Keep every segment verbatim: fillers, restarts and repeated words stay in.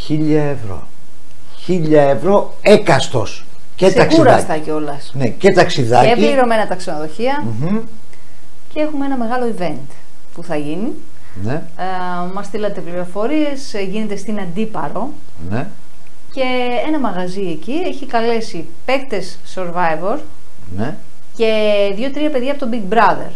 Χίλια ευρώ. Χίλια ευρώ έκαστος. Και ξεκούραστα κιόλας. Ναι, και ταξιδάκι. Και πληρωμένα τα ξενοδοχεία. Mm-hmm. Και έχουμε ένα μεγάλο event που θα γίνει. Ναι. Ε, μας στείλατε πληροφορίες, γίνεται στην Αντίπαρο. Ναι. Και ένα μαγαζί εκεί έχει καλέσει παίκτες Survivor. Ναι. Και δύο-τρία παιδιά από το Big Brother.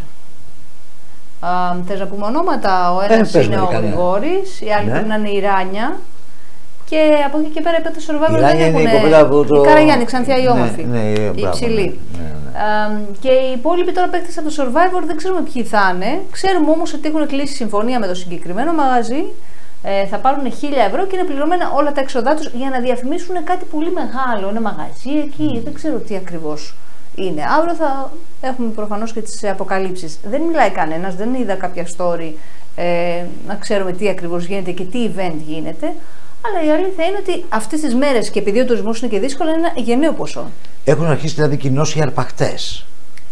Ε, θες να πούμε ονόματα? Ο ένας ε, είναι ο Γρηγόρης, η άλλη ναι. πρέπει να είναι η Ράνια. Και από εκεί και πέρα οι παίκτες Survivor η δεν έχουν. Η κοπέλα από το... Η Καραγιάννη, Ξανθιά η όμορφη. Ναι, ναι, η υψηλή. Ναι, ναι, ναι. Ε, και οι υπόλοιποι τώρα παίκτες από το Survivor δεν ξέρουμε ποιοι θα είναι. Ξέρουμε όμως ότι έχουν κλείσει συμφωνία με το συγκεκριμένο μαγαζί. Ε, θα πάρουν χίλια ευρώ και είναι πληρωμένα όλα τα έξοδά τους για να διαφημίσουν κάτι πολύ μεγάλο. Ένα μαγαζί εκεί, mm. δεν ξέρω τι ακριβώς είναι. Αύριο θα έχουμε προφανώς και τις αποκαλύψεις. Δεν μιλάει κανένας, δεν είδα κάποια story ε, να ξέρουμε τι ακριβώς γίνεται και τι event γίνεται. Αλλά η αλήθεια είναι ότι αυτές τις μέρες, και επειδή ο τουρισμός είναι και δύσκολο, είναι ένα γενναίο ποσό. Έχουν αρχίσει δηλαδή κοινώς οι αρπακτές.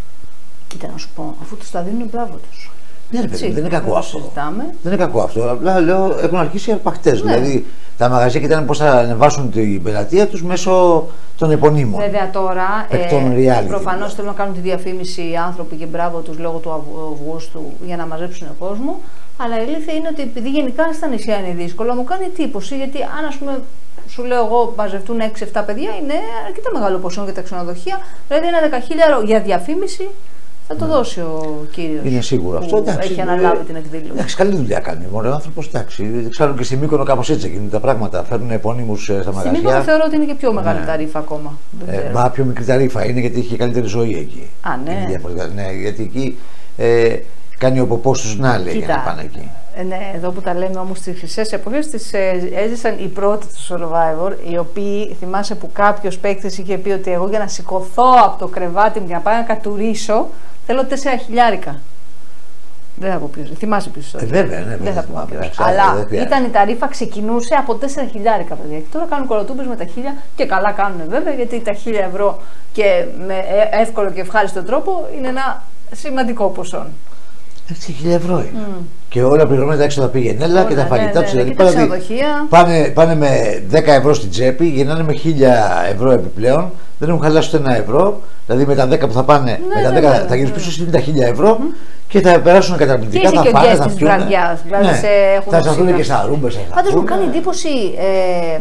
Κοίτα να σου πω, αφού τους τα δίνουν, μπράβο τους. Ναι, ρε παιδί, δεν είναι κακό αυτό. Συζητάμε. Δεν είναι κακό αυτό. Απλά λέω έχουν αρχίσει οι αρπακτές. Ναι. Δηλαδή τα μαγαζιά κοιτάνε πώς θα ανεβάσουν την πελατεία τους μέσω των επωνύμων. Βέβαια τώρα, ε, προφανώς θέλουν να κάνουν τη διαφήμιση οι άνθρωποι και μπράβο τους λόγω του Αυγούστου για να μαζέψουν κόσμο. Αλλά η αλήθεια είναι ότι επειδή γενικά στα νησιά είναι δύσκολο, μου κάνει εντύπωση γιατί αν ας πούμε σου λέω εγώ μαζευτούν έξι εφτά παιδιά, είναι αρκετά μεγάλο ποσό για τα ξενοδοχεία. Δηλαδή ένα δέκα χιλιάδες ευρώ για διαφήμιση θα το ναι. δώσει ο κύριος. Είναι σίγουρο αυτό. Εντάξει, έχει αναλάβει την εκδήλωση. Εντάξει, καλή δουλειά κάνει. Μωρέ, ο άνθρωπος, εντάξει. Ξέρω και στη Μύκονο κάπως έτσι γίνονται τα πράγματα. Φέρνουν επώνυμους στα μαγαζιά. Στη Μύκονο θεωρώ ότι είναι και πιο μεγάλη ναι. ταρήφα ακόμα. Ε, μα πιο μικρή ταρήφα είναι γιατί έχει καλύτερη ζωή εκεί. Α, ναι. ναι γιατί εκεί ε, κάνει ο ποπός τους να λέει για να πάνε εκεί. Ναι, εδώ που τα λέμε όμως στις χρυσές εποχές τις ε, έζησαν οι πρώτοι του Survivor, οι οποίοι θυμάσαι που κάποιος παίκτης είχε πει ότι εγώ για να σηκωθώ από το κρεβάτι μου και να πάω να κατουρίσω θέλω τέσσερα χιλιάρικα. Δεν θα πω ποιος, θυμάσαι ποιος ε, βέβαια, ναι, δεν θα πω ποιος. Ξέρω, αλλά ήταν η ταρήφα, ξεκινούσε από τέσσερα χιλιάρικα παιδιά. Και τώρα κάνουν κοροτούμπες με τα χίλια και καλά κάνουν βέβαια, γιατί τα χίλια ευρώ και με εύκολο και ευχάριστο τρόπο είναι ένα σημαντικό ποσό. έξι χιλιάδες ευρώ είναι. Mm. Και όλα πληρωμένα τα έξοδα πήγαινε και τα φαγητά ναι, του. ναι, Δηλαδή δηλαδή, πάνε, πάνε με δέκα ευρώ στην τσέπη, γυρνάνε με χίλια ευρώ επιπλέον, δεν έχουν χαλάσει ούτε ένα ευρώ. Δηλαδή με τα δέκα που θα πάνε, ναι, με τα δέκα ναι, ναι, θα γυρίσουν πίσω στις τα χίλια ευρώ mm. και θα περάσουν καταπληκτικά. Θα φάνε, θα πιούν. Δηλαδή ναι, θα σταθούν και στα ρούμπες. Πάντως μου κάνει εντύπωση. Ε,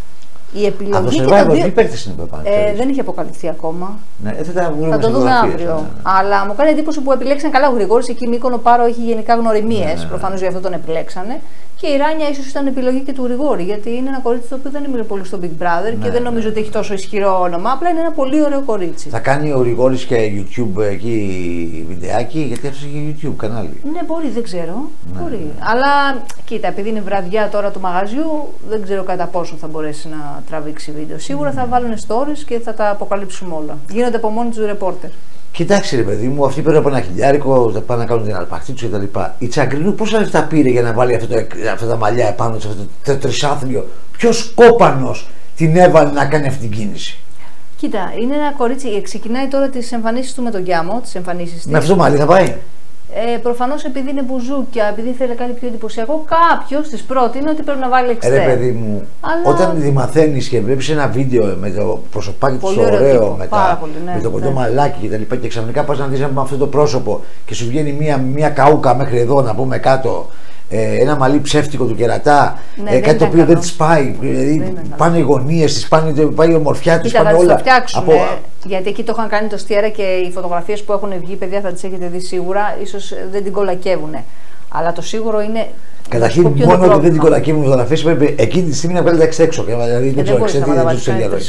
η επιλογή από το και Survivor, τα δύο... τι παίκτες είναι που ε, δεν είχε αποκαλυφθεί ακόμα. Ναι, θα, θα το δούμε αύριο. Ναι, ναι. Αλλά μου κάνει εντύπωση που επιλέξαν καλά ο Γρηγόρης. Εκεί Μύκονο Πάρο έχει γενικά γνωριμίες. Ναι, ναι, ναι. Προφανώς γι' αυτό τον επιλέξανε. Και η Ράνια ίσως ήταν επιλογή και του Γρηγόρη. Γιατί είναι ένα κορίτσι το οποίο δεν ήμουν πολύ στο Big Brother ναι, και δεν νομίζω ναι. ότι έχει τόσο ισχυρό όνομα. Απλά είναι ένα πολύ ωραίο κορίτσι. Θα κάνει ο Γρηγόρης και YouTube εκεί βιντεάκι, γιατί αυτό έχει YouTube κανάλι. Ναι, μπορεί, δεν ξέρω. Ναι, μπορεί. Ναι. Αλλά κοίτα, επειδή είναι βραδιά τώρα του μαγαζιού, δεν ξέρω κατά πόσο θα μπορέσει να τραβήξει βίντεο. Σίγουρα mm. θα βάλουν stories και θα τα αποκαλύψουμε όλα. Γίνονται από μόνοι του ρεπόρτερ. Κοιτάξτε, ρε παιδί μου, αυτοί πήραν από ένα χιλιάρικο, θα πάνε να κάνουν την αρπακτή του κτλ. Η Τσαγκρινού πόσα λεφτά πήρε για να βάλει αυτό το, αυτά τα μαλλιά επάνω σε αυτό το τρισάθλιο? Ποιος κόπανος την έβαλε να κάνει αυτή την κίνηση? Κοίτα, είναι ένα κορίτσι, ξεκινάει τώρα τις εμφανίσεις του με τον Γκιάμο, τις εμφανίσεις της. Με αυτό το μαλλί θα πάει? Ε, προφανώς επειδή είναι μπουζούκια, επειδή θέλει να κάνει πιο εντυπωσιακό, κάποιος της πρότεινε ότι πρέπει να βάλει εξτρέμ. Ρε παιδί μου, αλλά... όταν τη μαθαίνεις και βλέπεις ένα βίντεο με το προσωπάκι του ωραίο, με, τα, πολύ, ναι, με το κοντό ναι. μαλάκι κτλ. Και, και ξαφνικά πας να δεις με αυτό το πρόσωπο και σου βγαίνει μια, μια καούκα μέχρι εδώ, να πούμε κάτω. Ε, ένα μαλλί ψεύτικο του κερατά, ναι, ε, κάτι το οποίο καλό. Δεν της πάει. Δηλαδή πάνε οι γωνίες της, πάει η ομορφιά της, πάνε όλα. Από... Γιατί εκεί το είχαν κάνει το στιέρα και οι φωτογραφίες που έχουν βγει, παιδιά, θα τις έχετε δει σίγουρα, ίσως δεν την κολακεύουν. Αλλά το σίγουρο είναι. Καταρχήν, μόνο ότι δεν την κολακεύουν οι φωτογραφίες, πρέπει εκείνη τη στιγμή να βγάλει τα έξω έξω. Δηλαδή δεν ξέρω, ξέρετε, δεν του τελειώνει.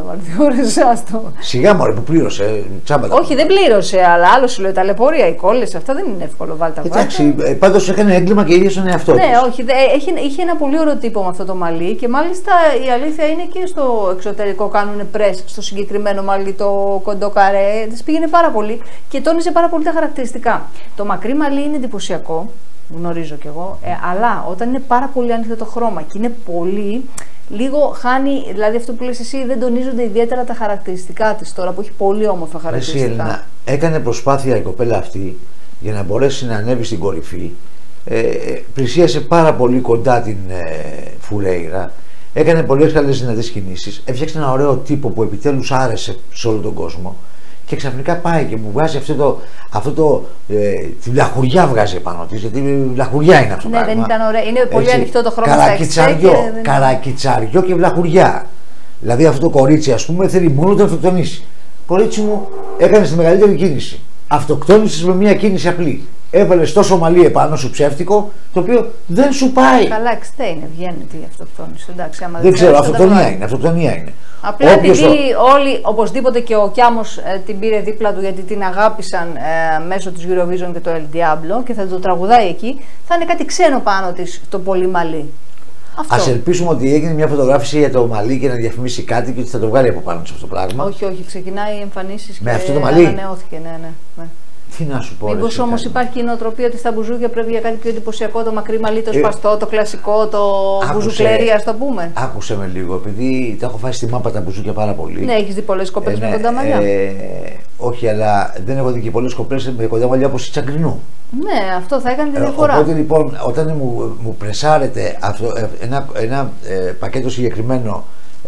Σιγά μωρέ που πλήρωσε, τσάμπα. Όχι, δεν πλήρωσε, αλλά άλλο σου λέει ταλαιπωρία, οι κόλλες, αυτά δεν είναι εύκολο. Βάλτε τα. Εντάξει, πάντως έκανε έγκλημα και ίδιο στον εαυτό της. Ναι, όχι, είχε ένα πολύ ωραίο τύπο με αυτό το μαλλί και μάλιστα η αλήθεια είναι και στο εξωτερικό κάνουν πρες στο συγκεκριμένο μαλλί, το κοντό καρέ. Της πήγαινε πάρα πολύ και τόνιζε πάρα πολύ τα χαρακτηριστικά. Το μακρύ μαλλί είναι εντυπωσιακό. Γνωρίζω κι εγώ, ε, αλλά όταν είναι πάρα πολύ ανοιχτό το χρώμα και είναι πολύ, λίγο χάνει, δηλαδή αυτό που λες εσύ, δεν τονίζονται ιδιαίτερα τα χαρακτηριστικά της τώρα που έχει πολύ όμορφα χαρακτηριστικά. Εσύ, Έλληνα, έκανε προσπάθεια η κοπέλα αυτή για να μπορέσει να ανέβει στην κορυφή, ε, πλησίασε πάρα πολύ κοντά την ε, Φουρέιρα, Έκανε πολλές καλές δυνατές κινήσεις. Έφτιαξε ένα ωραίο τύπο που επιτέλους άρεσε σε όλο τον κόσμο. Και ξαφνικά πάει και μου βγάζει αυτό το. Αυτό το ε, τη βλαχουριά βγάζει επάνω της. Γιατί η βλαχουριά είναι αυτό. Ναι, πράγμα. δεν ήταν ωραία. Είναι πολύ έτσι, ανοιχτό το χρώμα στα καρακιτσαριό, και δεν... καρακιτσαριό και βλαχουριά. Δηλαδή αυτό το κορίτσι, ας πούμε, θέλει μόνο να αυτοκτονήσει. Κορίτσι μου, έκανε τη μεγαλύτερη κίνηση. Αυτοκτόνησε με μια κίνηση απλή. Έβαλε τόσο μαλλί επάνω σου ψεύτικο, το οποίο δεν σου πάει. Καλά, εξτέ είναι, βγαίνει η αυτοκτόνηση. Εντάξει, άμα δεν, δεν ξέρω, αυτοκτονία είναι, αυτοκτονία είναι. Απλά Όποιος επειδή το... όλοι, οπωσδήποτε και ο Κιάμος ε, την πήρε δίπλα του γιατί την αγάπησαν ε, μέσω της Eurovision και το El Diablo και θα το τραγουδάει εκεί, θα είναι κάτι ξένο πάνω της το πολύ μαλλί. Ας ελπίσουμε ότι έγινε μια φωτογράφηση για το μαλλί και να διαφημίσει κάτι και ότι θα το βγάλει από πάνω σε αυτό το πράγμα. Όχι, όχι, ξεκινάει εμφανίσεις με και αυτό το μαλλί. Ανανεώθηκε, ναι, ναι, ναι. Τι να σου πω. Μήπως όμως υπάρχει η νοοτροπία ότι στα μπουζούκια πρέπει για κάτι πιο εντυπωσιακό, το μακρύ μαλλί, το σπαστό, ε, το κλασικό, το μπουζουκλέρι, ας το πούμε. Άκουσε με λίγο, επειδή τα έχω φάει στη μάπα τα μπουζούκια πάρα πολύ. Ναι, έχεις δει πολλές κοπέλες ε, με κοντά μαλλιά. Ε, όχι, αλλά δεν έχω δει και πολλές κοπέλες με κοντά μαλλιά όπως η Τσαγκρινού. Ναι, αυτό θα έκανε τη διαφορά. Ε, οπότε λοιπόν, όταν μου, μου πρεσάρετε αυτό, ένα, ένα ε, πακέτο συγκεκριμένο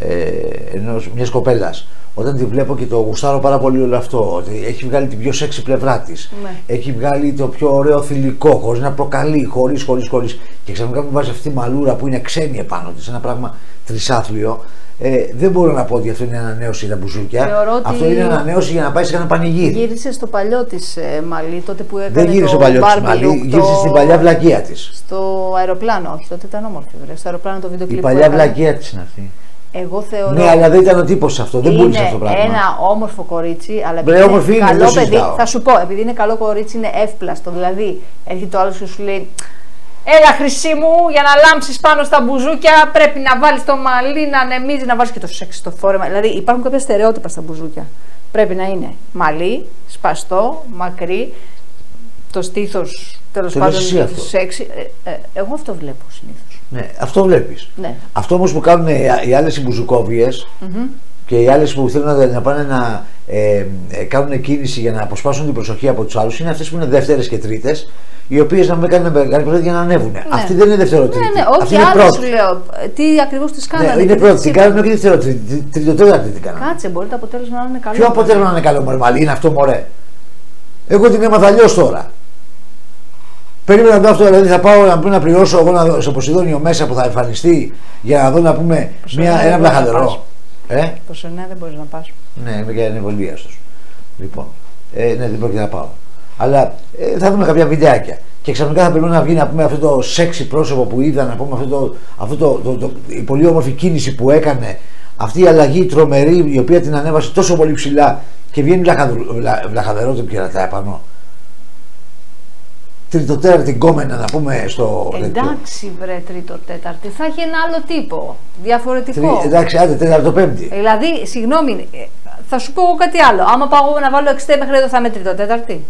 ε, ενός, μιας κοπέλας, όταν τη βλέπω και το γουστάρω πάρα πολύ όλο αυτό, ότι έχει βγάλει την πιο σεξι πλευρά της, ναι. Έχει βγάλει το πιο ωραίο θηλυκό, χωρίς να προκαλεί, χωρίς, χωρίς, χωρίς, και ξαφνικά μου βάζει αυτή τη μαλούρα που είναι ξένη επάνω της, ένα πράγμα τρισάθλιο. Ε, δεν μπορώ να πω ότι αυτό είναι ανανέωση για τα μπουζούκια. Αυτό είναι ανανέωση για να πάει σε ένα πανηγύρι. Γύρισε στο παλιό της ε, μαλλί, τότε που έκανε. Δεν γύρισε το στο παλιό της μαλλί, γύρισε στην παλιά βλακεία της. Στο αεροπλάνο, όχι, τότε ήταν όμορφη. Βρε. Στο αεροπλάνο το βίντεο κλιπ. Η παλιά βλακεία της είναι αυτή. Εγώ θεωρώ. Ναι, αλλά δεν ήταν ο τύπος αυτό, δεν μπορούσε αυτό το πράγμα. Είναι ένα όμορφο κορίτσι, αλλά επειδή είναι, είναι καλό παιδί, θα σου πω, επειδή είναι καλό κορίτσι, είναι εύπλαστο. Δηλαδή, έρχεται το άλλο και σου λέει: έλα, χρυσή μου, για να λάμψεις πάνω στα μπουζούκια πρέπει να βάλεις το μαλλί, να ανεμίζει, να βάλεις και το σεξ στο φόρεμα. Δηλαδή, υπάρχουν κάποια στερεότυπα στα μπουζούκια. Πρέπει να είναι μαλλί, σπαστό, μακρύ, το στήθος τέλος πάντων σεξ. Ε, ε, εγώ αυτό βλέπω συνήθως. Ναι, αυτό βλέπεις. Ναι. Αυτό όμως που κάνουν οι άλλες οι μπουζουκόβιες mm-hmm. και οι άλλες που θέλουν να, να πάνε να ε, ε, κάνουν κίνηση για να αποσπάσουν την προσοχή από τους άλλους είναι αυτές που είναι δεύτερες και τρίτες, οι οποίες να μην κάνουν μεγάλη για να ανέβουν. Ναι. Αυτή δεν είναι δευτεροτρίτη. Ναι, ναι, όχι, άλλο σου λέω. Τι ακριβώς τις κάνανε. Ναι, είναι πρώτη. Την κάνουν και δευτεροτρίτη. Τριτοτέταρτη την κάνουν. Κάτσε, μπορεί το αποτέλεσμα να είναι καλό. Ποιο αποτέλεσμα να είναι καλό, μορμαλί, είναι αυτό μωρέ. Εγώ την έμαθα αλλιώς τώρα. Περίμενα να δω αυτό, δηλαδή θα πάω να, να πληρώσω εγώ να, στο Ποσειδόνιο μέσα που θα εμφανιστεί για να δω να πούμε μια, ένα βλαχαδερό. Ε? Προς εννέα δεν μπορείς να πας. Ναι, είμαι και ανεμβολίαστος. Λοιπόν, ε, ναι, δεν πρόκειται να πάω. Αλλά ε, θα δούμε κάποια βιντεάκια. Και ξαφνικά θα πρέπει να βγει να πούμε αυτό το σεξι πρόσωπο που είδα, να πούμε αυτό το, αυτό το, το, το, η πολύ όμορφη κίνηση που έκανε, αυτή η αλλαγή τρομερή η οποία την ανέβασε τόσο πολύ ψηλά και βγαίνει βλαχαδερό το κερατά επάνω. Τρίτο-τέταρτη γκόμενα να πούμε στο. Εντάξει, βρε τρίτο-τέταρτη, θα έχει ένα άλλο τύπο. Διαφορετικό. Τρι, εντάξει, άντε, τέταρτο-πέμπτη. Δηλαδή, συγγνώμη, θα σου πω κάτι άλλο. Άμα πάω να βάλω εξτέ μέχρι εδώ, θα είμαι τρίτο-τέταρτη.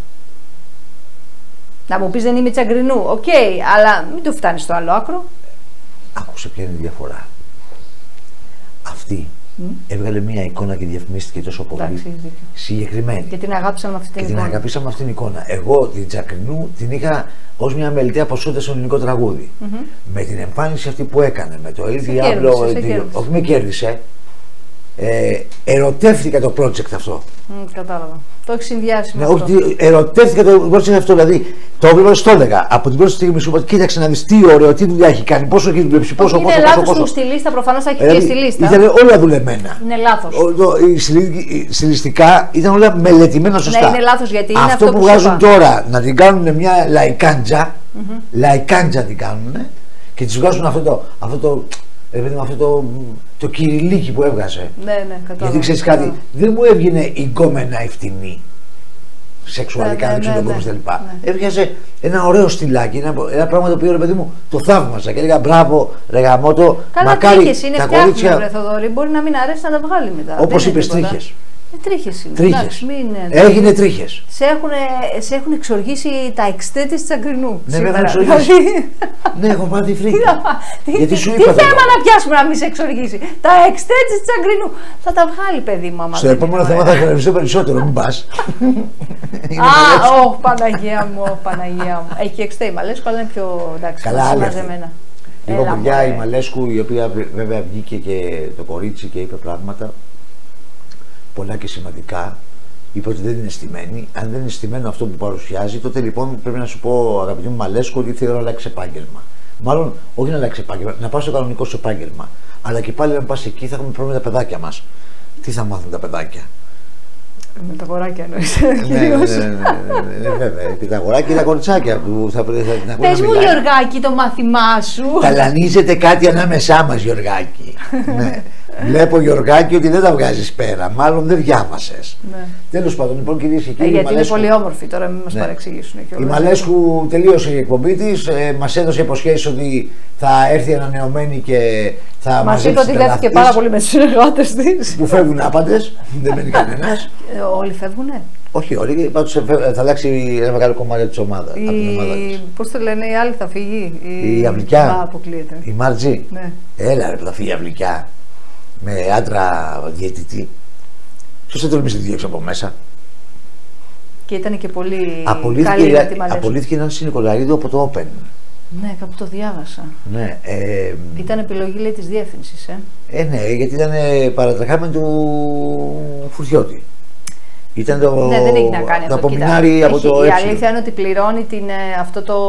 Να μου πει δεν είμαι Τσαγκρινού. Οκ, okay, αλλά μην το φτάνει στο άλλο άκρο. Άκουσε ποια είναι η διαφορά. Αυτή mm. έβγαλε μια εικόνα και διαφημίστηκε τόσο πολύ. Εντάξει, συγκεκριμένη. Και την αγάπησα με αυτή την και εικόνα. την αγαπήσα με αυτήν την εικόνα. Εγώ την Τσαγκρινού την είχα ως μια μελιτέα ποσότητα στο ελληνικό τραγούδι. Mm-hmm. Με την εμφάνιση αυτή που έκανε, με το El Diablo. Όχι, με κέρδισε. Ε, ερωτεύτηκα το project αυτό. Mm, κατάλαβα. Το έχει συνδυάσει με ναι, αυτό. Όχι, ερωτεύτηκα το project αυτό. Δηλαδή, το έβλεπα, το έλεγα. Από την πρώτη στιγμή σου είπα: κοίταξε να δει τι ωραίο, τι δουλειά έχει κάνει, πόσο έχει δουλέψει, πόσο είναι πόσο. Είναι λάθος πόσο, του στη λίστα, προφανώς θα έχει δηλαδή, και στη λίστα. Ήταν όλα δουλεμένα. Είναι λάθος. Στιλιστικά ήταν όλα μελετημένα σωστά. Ναι, είναι λάθος γιατί είναι αυτό, αυτό που, που βγάζουν τώρα να την κάνουν μια λαϊκάντζα, mm-hmm. λαϊκάντζα την κάνουν και τη βγάζουν αυτό το. Αυτό το Επειδή με αυτό το, το κυριλίκι που έβγαζε. Ναι, ναι, κατάλαβα. Γιατί ξέρεις κάτι, δεν μου έβγαινε η γκόμενα η φτηνή. Σεξουαλικά, ναι, δεν ξέρω ναι, τον ναι, κόμμα κτλ. Ναι. Έβγαζε ένα ωραίο στυλάκι, ένα, ένα πράγμα το οποίο ρε παιδί μου το θαύμαζα και έλεγα μπράβο, ρε γαμώτο. Καλά, μακάρι τρίχες είναι, τα φτιάχνουν κορίτσια. Ρε Θοδωρή, μπορεί να μην αρέσει να τα βγάλει μετά. Όπως είπες, τρίχες. Ε, τρίχες είναι. Τρίχες. Εντάξει, μην, Έγινε τρίχες. Σε έχουν, σε έχουν εξοργήσει τα εξτέ της Τσαγκρινού. Ναι, με έχουν εξοργήσει. Ναι, έχω πάρει τη φρίκη. Γιατί σου είπα. Τι θέμα να πιάσουμε να μην σε εξοργήσει. Τα εξτέ της Τσαγκρινού. Θα τα βγάλει, παιδί μου. Στο επόμενο θέμα θα χρειαστεί περισσότερο, μην πας. Α, όχι, Παναγία μου, Παναγία μου. Έχει εξτέ, μα λες, αλλά είναι πιο εντάξει. Καλά, μαζεμένα. Λοιπόν, παιδιά, η Μαλέσκου, η οποία βέβαια βγήκε και το κορίτσι και είπε πράγματα πολλά και σημαντικά. Είπε ότι δεν είναι στημένη. Αν δεν είναι στημένο αυτό που παρουσιάζει, τότε λοιπόν πρέπει να σου πω, αγαπητή μου Μαλέσκου, ότι θέλω να αλλάξει επάγγελμα. Μάλλον, όχι να αλλάξει επάγγελμα, να πα στο κανονικό σου επάγγελμα. Αλλά και πάλι, αν πα εκεί, θα έχουμε πρόβλημα με τα παιδάκια μα. Τι θα μάθουν τα παιδάκια? Με τα αγοράκια εννοείς. Ναι, ναι, ναι, βέβαια. Και τα αγοράκια και τα κοριτσάκια που θα πρέπει να ακούνε. Πες μου, Γιωργάκη, το μάθημά σου. Ταλανίζεται κάτι ανάμεσά μας, Γιωργάκη. Ναι. Βλέπω, Γιωργάκη, ότι δεν τα βγάζεις πέρα. Μάλλον δεν διάβασες. Ναι. Τέλος πάντων, λοιπόν, κυρίες και κύριοι. Ε, γιατί Μαλέσκου... είναι πολύ όμορφη, τώρα μην μας ναι. παρεξηγήσουν. Η Μαλέσκου τελείωσε η εκπομπή της. Ε, μας έδωσε υποσχέσεις ότι θα έρθει ανανεωμένη και θα μας είπε ότι δέθηκε πάρα πολύ με τους συνεργάτες της. Που φεύγουν άπαντες, δεν μένει κανένας. Όλοι φεύγουνε. Όχι όλοι, πάντως θα αλλάξει ένα μεγάλο κομμάτι της ομάδας. Η... Πώς το λένε, η άλλη θα φύγει. Η, η Αυλικιά. Αποκλείεται. Η Μάρτζη. Ναι. Έλα ρε που θα φύγει η Αυλικιά. Με άντρα διαιτητή. Ποιος θα τολμήσει τη διώξει από μέσα? Και ήταν και πολύ απολύθηκε, καλή με τη Μαλέσκου. Απολύθηκε έναν Νικολαίδου από το Open. Ναι, κάπου το διάβασα. Ναι, ε, ήταν επιλογή, λέει, της διεύθυνσης, ε. Ε, ναι, γιατί ήταν παρατρεχάμενο του Φουρτιώτη. Ήταν το, ναι, δεν έχει να κάνει το αυτό. απομεινάρι από το η αλήθεια είναι ότι πληρώνει την, αυτό το,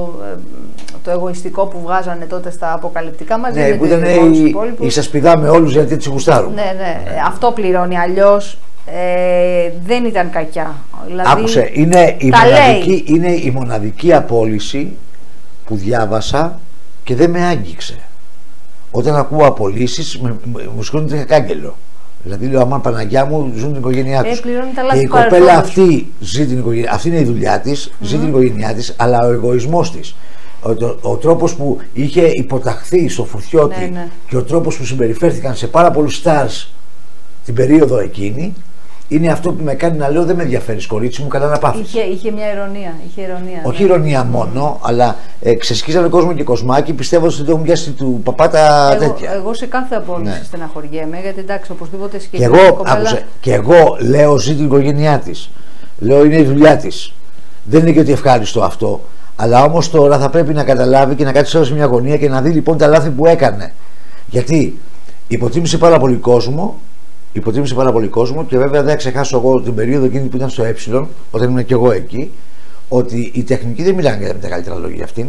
το εγωιστικό που βγάζανε τότε στα αποκαλυπτικά μαζί. Ναι, με που ήταν η, η σας πηδάμε όλους γιατί τις γουστάρουν. Ναι, ναι, ναι, αυτό πληρώνει. Αλλιώς ε, δεν ήταν κακιά. Δηλαδή, άκουσε, είναι η, μοναδική, είναι η μοναδική απόλυση που διάβασα και δεν με άγγιξε. Όταν ακούω απολύσεις, μου σηκώνεται κάγκελο. Δηλαδή λέω, αμάν Παναγιά μου, ζουν την οικογένειά τους. Ε, και η κοπέλα αυτή ζει την οικογένειά, αυτή είναι η δουλειά της, mm. ζει την οικογένειά της, αλλά ο εγωισμός της, ο, ο, ο τρόπος που είχε υποταχθεί στο Φουρτιώτη, ναι, ναι. και ο τρόπος που συμπεριφέρθηκαν σε πάρα πολλούς stars την περίοδο εκείνη, είναι αυτό που με κάνει να λέω, δεν με ενδιαφέρει κορίτσι μου, καλά να πάθεις. Είχε, είχε μια ειρωνία. Είχε ειρωνία όχι ναι. ηρωνία μόνο, αλλά ε, ξεσκίζανε κόσμο και κοσμάκι, πιστεύω ότι δεν έχουν πιάσει του παπά τα εγώ, τέτοια. Εγώ σε κάθε απόλυση ναι. στεναχωριέμαι, γιατί εντάξει, οπωσδήποτε σκέφτομαι. Και εγώ, κοπέλα... άκουσε, και εγώ λέω, ζει την οικογένειά της. Λέω, είναι η δουλειά της. Δεν είναι και ότι ευχάριστο αυτό. Αλλά όμως τώρα θα πρέπει να καταλάβει και να κάτσει σε μια γωνία και να δει λοιπόν τα λάθη που έκανε. Γιατί υποτίμησε πάρα πολύ κόσμο. Υποτίμησε πάρα πολύ κόσμο και βέβαια δεν ξεχάσω εγώ την περίοδο εκείνη που ήταν στο Ε, όταν ήμουν και εγώ εκεί, ότι οι τεχνικοί δεν μιλάνε για τα καλύτερα λόγια για αυτήν.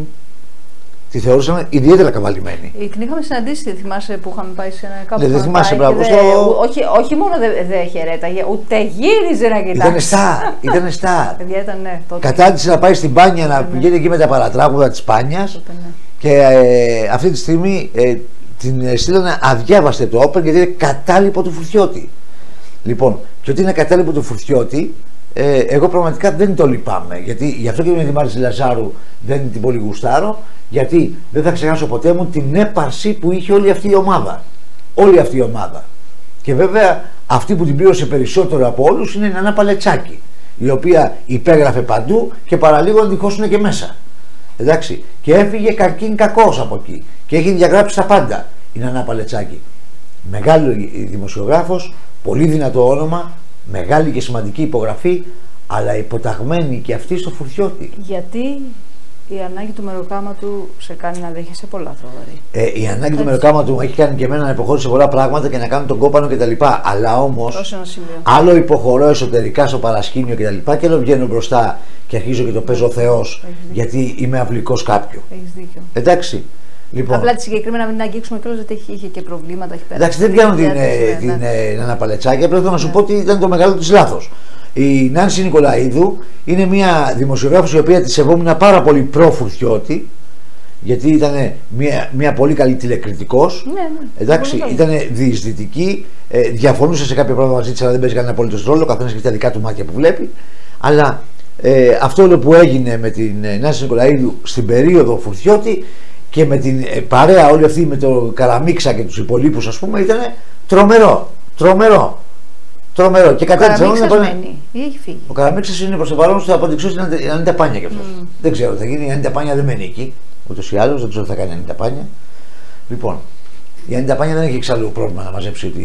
Τη θεωρούσαν ιδιαίτερα καβαλημένη. Την είχαμε συναντήσει, θυμάσαι που είχαμε πάει σε ένα κάπου. Δεν θυμάσαι, μπράβο. Στο... Όχι, όχι μόνο δεν δε χαιρέταγε, ούτε γύριζε να κοιτάξει. Ήταν στάρ. Ήταν στάρ. Παιδιά ήταν, ναι, τότε. Κατάντησε να πάει στην Πάνια, να πηγαίνει εκεί με τα παρατράγουδα τη Πάνια. Ναι. Και ε, αυτή τη στιγμή. Ε, την στείλανε αδιάβαστε το Open γιατί είναι κατάλοιπο του Φουρτιώτη. Λοιπόν, και ότι είναι κατάλοιπο του Φουρτιώτη, ε, εγώ πραγματικά δεν το λυπάμαι. Γιατί γι' αυτό και με τη Μάρτζη Λαζάρου δεν την πολύ γουστάρω, γιατί δεν θα ξεχάσω ποτέ μου την έπαρση που είχε όλη αυτή η ομάδα. Όλη αυτή η ομάδα. Και βέβαια αυτή που την πλήρωσε περισσότερο από όλους είναι η Νανά Παλετσάκη, η οποία υπέγραφε παντού και παραλίγο να τη χώσουν και μέσα. Εντάξει, και έφυγε καρκίν κακός από εκεί και έχει διαγράψει τα πάντα η Νανά Παλετσάκη. Μεγάλο δημοσιογράφος, πολύ δυνατό όνομα, μεγάλη και σημαντική υπογραφή, αλλά υποταγμένη και αυτή στο Φουρτιώτη. Γιατί η ανάγκη του μεροκάματου σε κάνει να δέχεσαι πολλά, Θοδωρή. Ε, η ανάγκη Έτσι. του μεροκάματου μου έχει κάνει και εμένα να υποχωρήσω σε πολλά πράγματα και να κάνω τον κόπανο κτλ. Αλλά όμως, άλλο υποχωρώ εσωτερικά στο παρασκήνιο κτλ. Και, και άλλο βγαίνω μπροστά και αρχίζω και το παίζω Θεός, γιατί είμαι αυλικός κάποιου. Έχεις δίκιο. Εντάξει. Λοιπόν, απλά τη συγκεκριμένα να μην αγγίξουμε κιόλας, γιατί είχε και προβλήματα. Έχει εντάξει, δεν πιάνω την, την Νανά Παλετσάκη, απλά θέλω να σου πω ότι ήταν το μεγάλο της λάθος. Η Νάνση Νικολαίδου είναι μια δημοσιογράφος η οποία τη σεβόμουν πάρα πολύ προ-Φουρτιώτη, γιατί ήταν μια, μια πολύ καλή τηλεκριτικός. Ναι, ναι, εντάξει, ήταν διεισδυτική, ε, διαφωνούσε σε κάποια πράγματα μαζί της, αλλά δεν παίζει κανένα απολύτως ρόλο, καθένας έχει τα δικά του μάτια που βλέπει. Αλλά ε, αυτό όλο που έγινε με την Νάνση Νικολαίδου στην περίοδο Φουρτιώτη και με την ε, παρέα όλη αυτή με το Καραμίξα και τους υπολείπους, ας πούμε, ήταν τρομερό. Τρομερό. Τρομερό. Και ο Καραμίξας πάνε... μένει ή έχει φύγει? Ο Καραμίξας είναι προς το παρόν στο αποδειξός στην Ανίτα Πάνια κι αυτός. Mm. Δεν ξέρω τι θα γίνει. Η Ανίτα Πάνια δεν μένει εκεί. Ούτως ή άλλως δεν ξέρω τι θα κάνει η Ανίτα Πάνια. Λοιπόν, η Ανίτα Πάνια δεν έχει εξάλλου πρόβλημα να μαζέψει τη...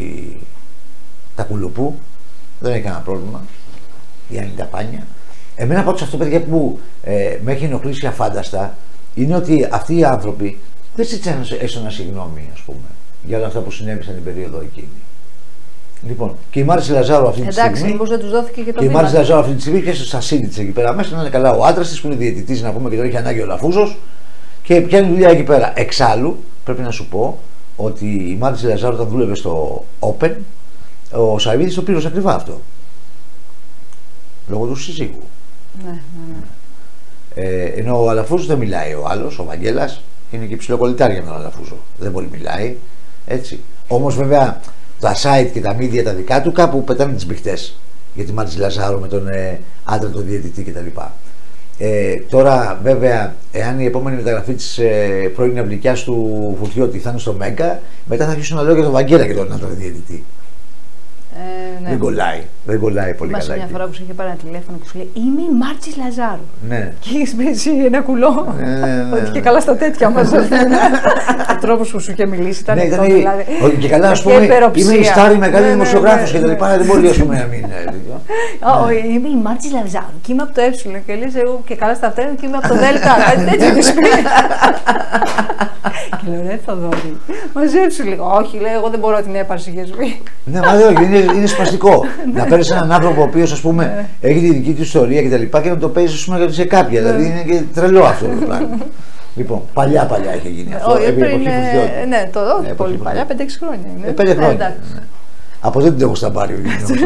τα κουλουπού. Δεν έχει κανένα πρόβλημα. Η Ανίτα Πάνια. Εμένα πάντως αυτό, παιδιά, που ε, με έχει ενοχλήσει αφάνταστα είναι ότι αυτοί οι άνθρωποι δεν ζήτησαν έστω ένα συγγνώμη, ας πούμε, για όλα αυτά που συνέβησαν την περίοδο εκείνη. Λοιπόν, και η Μάρτζη Λαζάρου αυτή τη στιγμή. Εντάξει, μήπως δεν τους δόθηκε και το και η Μάρτζη Λαζάρου αυτή τη στιγμή και στα Σύντη της εκεί πέρα μέσα. Να είναι καλά ο άντρας της που είναι διαιτητής, να πούμε, και τον έχει ανάγκη ο Λαφούζος. Και πιάνει δουλειά εκεί πέρα. Εξάλλου, πρέπει να σου πω ότι η Μάρτζη Λαζάρου όταν δούλευε στο Open, ο Σαββίδης το πλήρωσε ακριβά αυτό. Λόγω του συζύγου. Ναι, ναι, ναι. Ε, ενώ ο Αλαφούζος δεν μιλάει ο άλλος, ο Βαγγέλας, είναι και ψιλοκολλητάρια με τον Αλαφούζο. Δεν πολύ μιλάει. Έτσι. Όμως βέβαια τα site και τα media τα δικά του κάπου πετάνε τις μπιχτές για τη Μάρτζη Λαζάρου με τον ε, άντρα τον διαιτητή κτλ. Ε, τώρα βέβαια, εάν η επόμενη μεταγραφή της ε, πρώην αυλικιάς του Φουρτιώτη θα είναι στο Μέγκα, μετά θα αρχίσουν να λέω για τον Βαγγέλα και τον άντρα διαιτητή. Ε, ναι. Δεν κολλάει, δεν κολλάει πολύ καλά. Μια φορά που σου είχε πάρει ένα τηλέφωνο και σου λέει είμαι η Μάρτζη Λαζάρου. Ναι. Και έχει πέσει ένα κουλό. Ναι, ναι, ναι. Ότι και καλά στα τέτοια μας. Ο τρόπος που σου είχε μιλήσει ήταν. Ναι, ήταν αυτό, δηλαδή. Και καλά, ας πούμε, είμαι η Στάρη μεγάλη δημοσιογράφος και τα λοιπά. Δεν μπορεί, ας πούμε, να μην είναι. Είμαι η Μάρτζη Λαζάρου και είμαι από το Ε. Και λες εγώ και καλά στα αυτά και είμαι από το Δέλτα. Κάτι τέτοιο της πει. Και λέω ρε Θοδωρή, μαζέψου λίγο. Όχι, λέει, εγώ δεν μπορώ την έπαρση για ζωή. Ναι, μα δεν είναι, είναι σπαστικό. Να παίρνει έναν άνθρωπο ο οποίος, ας πούμε, έχει τη δική του ιστορία και τα λοιπά και να το παίζει, ας πούμε, σε κάποια. Δηλαδή είναι και τρελό αυτό το πράγμα. Λοιπόν, παλιά παλιά είχε γίνει αυτό. Όχι, πριν. Ναι, το όχι πολύ παλιά, πέντε έξι χρόνια είναι. πέντε χρόνια. Από δεν την έχω στα μπάρια,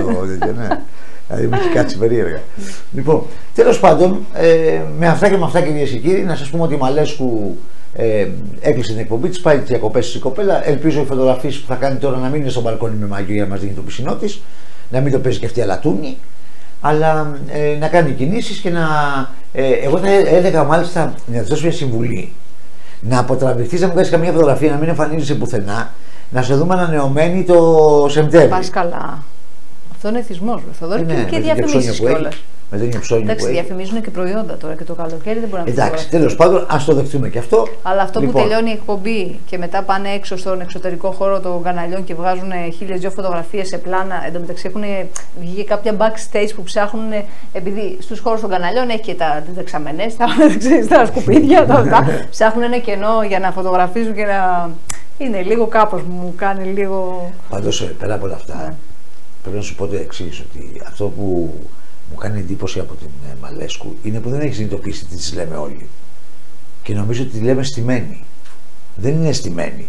δηλαδή μου έχει κάτσει περίεργα. Λοιπόν, τέλος πάντων, με αυτά και με αυτά, κυρίες και κύριοι, να σας πούμε ότι η Μαλέσκου Ε, έκλεισε την εκπομπή της, πάει τις διακοπές της η κοπέλα. Ελπίζω οι φωτογραφίες που θα κάνει τώρα να μην είναι στο μπαλκόνι με μαγείο για να μας δίνει το πισινό της, να μην το παίζει και αυτή αλατούνη, αλλά ε, να κάνει κινήσεις και να. Ε, εγώ θα έλεγα μάλιστα να της δώσω μια συμβουλή. Να αποτραβηχθείς, να μην κάνεις καμία φωτογραφία, να μην εμφανίζεσαι πουθενά, να σε δούμε ανανεωμένοι το Σεπτέμβριο. Πας καλά. Αυτό είναι εθισμός, Θοδωρή, ναι, και διαφημίσεις κιόλας. Με την ψώνια. Εντάξει, διαφημίζουν και προϊόντα τώρα και το καλοκαίρι δεν μπορεί να το εντάξει, τέλος πάντων, ας το δεχτούμε και αυτό. Αλλά αυτό λοιπόν, που τελειώνει η εκπομπή και μετά πάνε έξω στον εξωτερικό χώρο των καναλιών και βγάζουν χίλιες δυο φωτογραφίες σε πλάνα. Εν τω μεταξύ έχουν βγει κάποια backstage που ψάχνουν, επειδή στους χώρους των καναλιών έχει και τα δεξαμενές, τα, τα σκουπίδια, τα αυτά. Ψάχνουν ένα κενό για να φωτογραφίζουν και να. Είναι λίγο κάπως μου κάνει λίγο. Πάντως πέρα από όλα αυτά, yeah. πρέπει να σου πω το εξής, ότι αυτό που μου κάνει εντύπωση από την ε, Μαλέσκου είναι που δεν έχει συνειδητοποιήσει τι της λέμε όλοι. Και νομίζω ότι τη λέμε στημένη. Δεν είναι στημένη.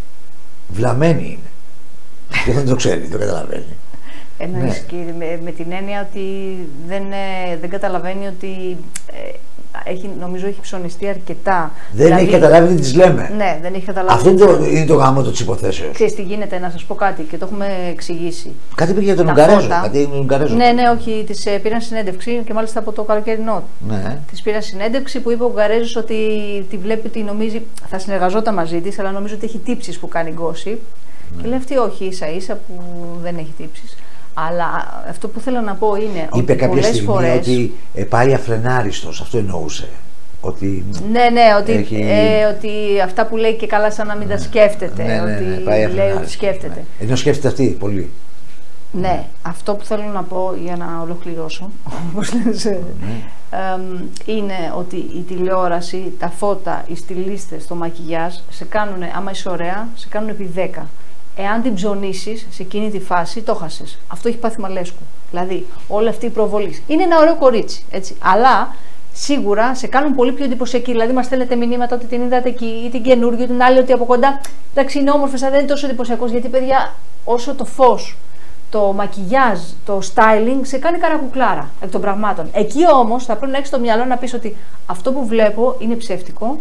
Βλαμμένη είναι. Και δεν το ξέρει, δεν το καταλαβαίνει. Εννοείς, ναι. με, με την έννοια ότι δεν, δεν καταλαβαίνει ότι ε, έχει, νομίζω έχει ψωνιστεί αρκετά. Δεν δηλαδή, έχει καταλάβει τι της λέμε. Ναι, δεν έχει καταλάβει. Αυτό είναι το, είναι το γάμο της υποθέσεως. Ξέρεις τι γίνεται, να σας πω κάτι και το έχουμε εξηγήσει. Κάτι πήγε για τον Ουγγαρέζο. Κάτι για τον Ουγγαρέζο. Ναι, ναι, όχι, της ε, πήραν συνέντευξη και μάλιστα από το καλοκαιρινό. Ναι. Της πήραν συνέντευξη που είπε ο Ουγγαρέζος ότι τη βλέπει ότι νομίζει, θα συνεργαζόταν μαζί της, αλλά νομίζω ότι έχει τύψεις που κάνει gossip. Ναι. Και λέει αυτή όχι, ίσα ίσα που δεν έχει τύψεις. Αλλά αυτό που θέλω να πω είναι είπε ότι κάποια πολλές στιγμή φορές... ότι ε, πάει αφρενάριστος, αυτό εννοούσε. Ότι ναι, ναι, ότι, έχει... ε, ότι αυτά που λέει και καλά σαν να μην ναι. τα σκέφτεται. Ναι, ναι, ναι, ότι ναι, πάει λέει ότι σκέφτεται. Ναι. Ενώ σκέφτεται αυτή πολύ. Ναι, ναι, αυτό που θέλω να πω για να ολοκληρώσω, όπως λες, ναι. ε, είναι ότι η τηλεόραση, τα φώτα, οι στυλίστες, το μακιγιάζ σε κάνουν, άμα είσαι ωραία, σε κάνουν επί δέκα. Εάν την ψωνίσεις σε εκείνη τη φάση, το χάσες. Αυτό έχει πάθει Μαλέσκου. Δηλαδή, όλη αυτή η προβολή. Είναι ένα ωραίο κορίτσι, έτσι. Αλλά σίγουρα σε κάνουν πολύ πιο εντυπωσιακή. Δηλαδή, μας στέλνετε μηνύματα ότι την είδατε εκεί ή την καινούργια, την άλλη ότι από κοντά. Εντάξει, είναι όμορφες, αλλά δεν είναι τόσο εντυπωσιακός. Γιατί, παιδιά, όσο το φως, το μακιγιάζ, το styling σε κάνει καρακουκλάρα εκ των πραγμάτων. Εκεί όμως θα πρέπει να έχεις στο μυαλό να πεις ότι αυτό που βλέπω είναι ψεύτικο.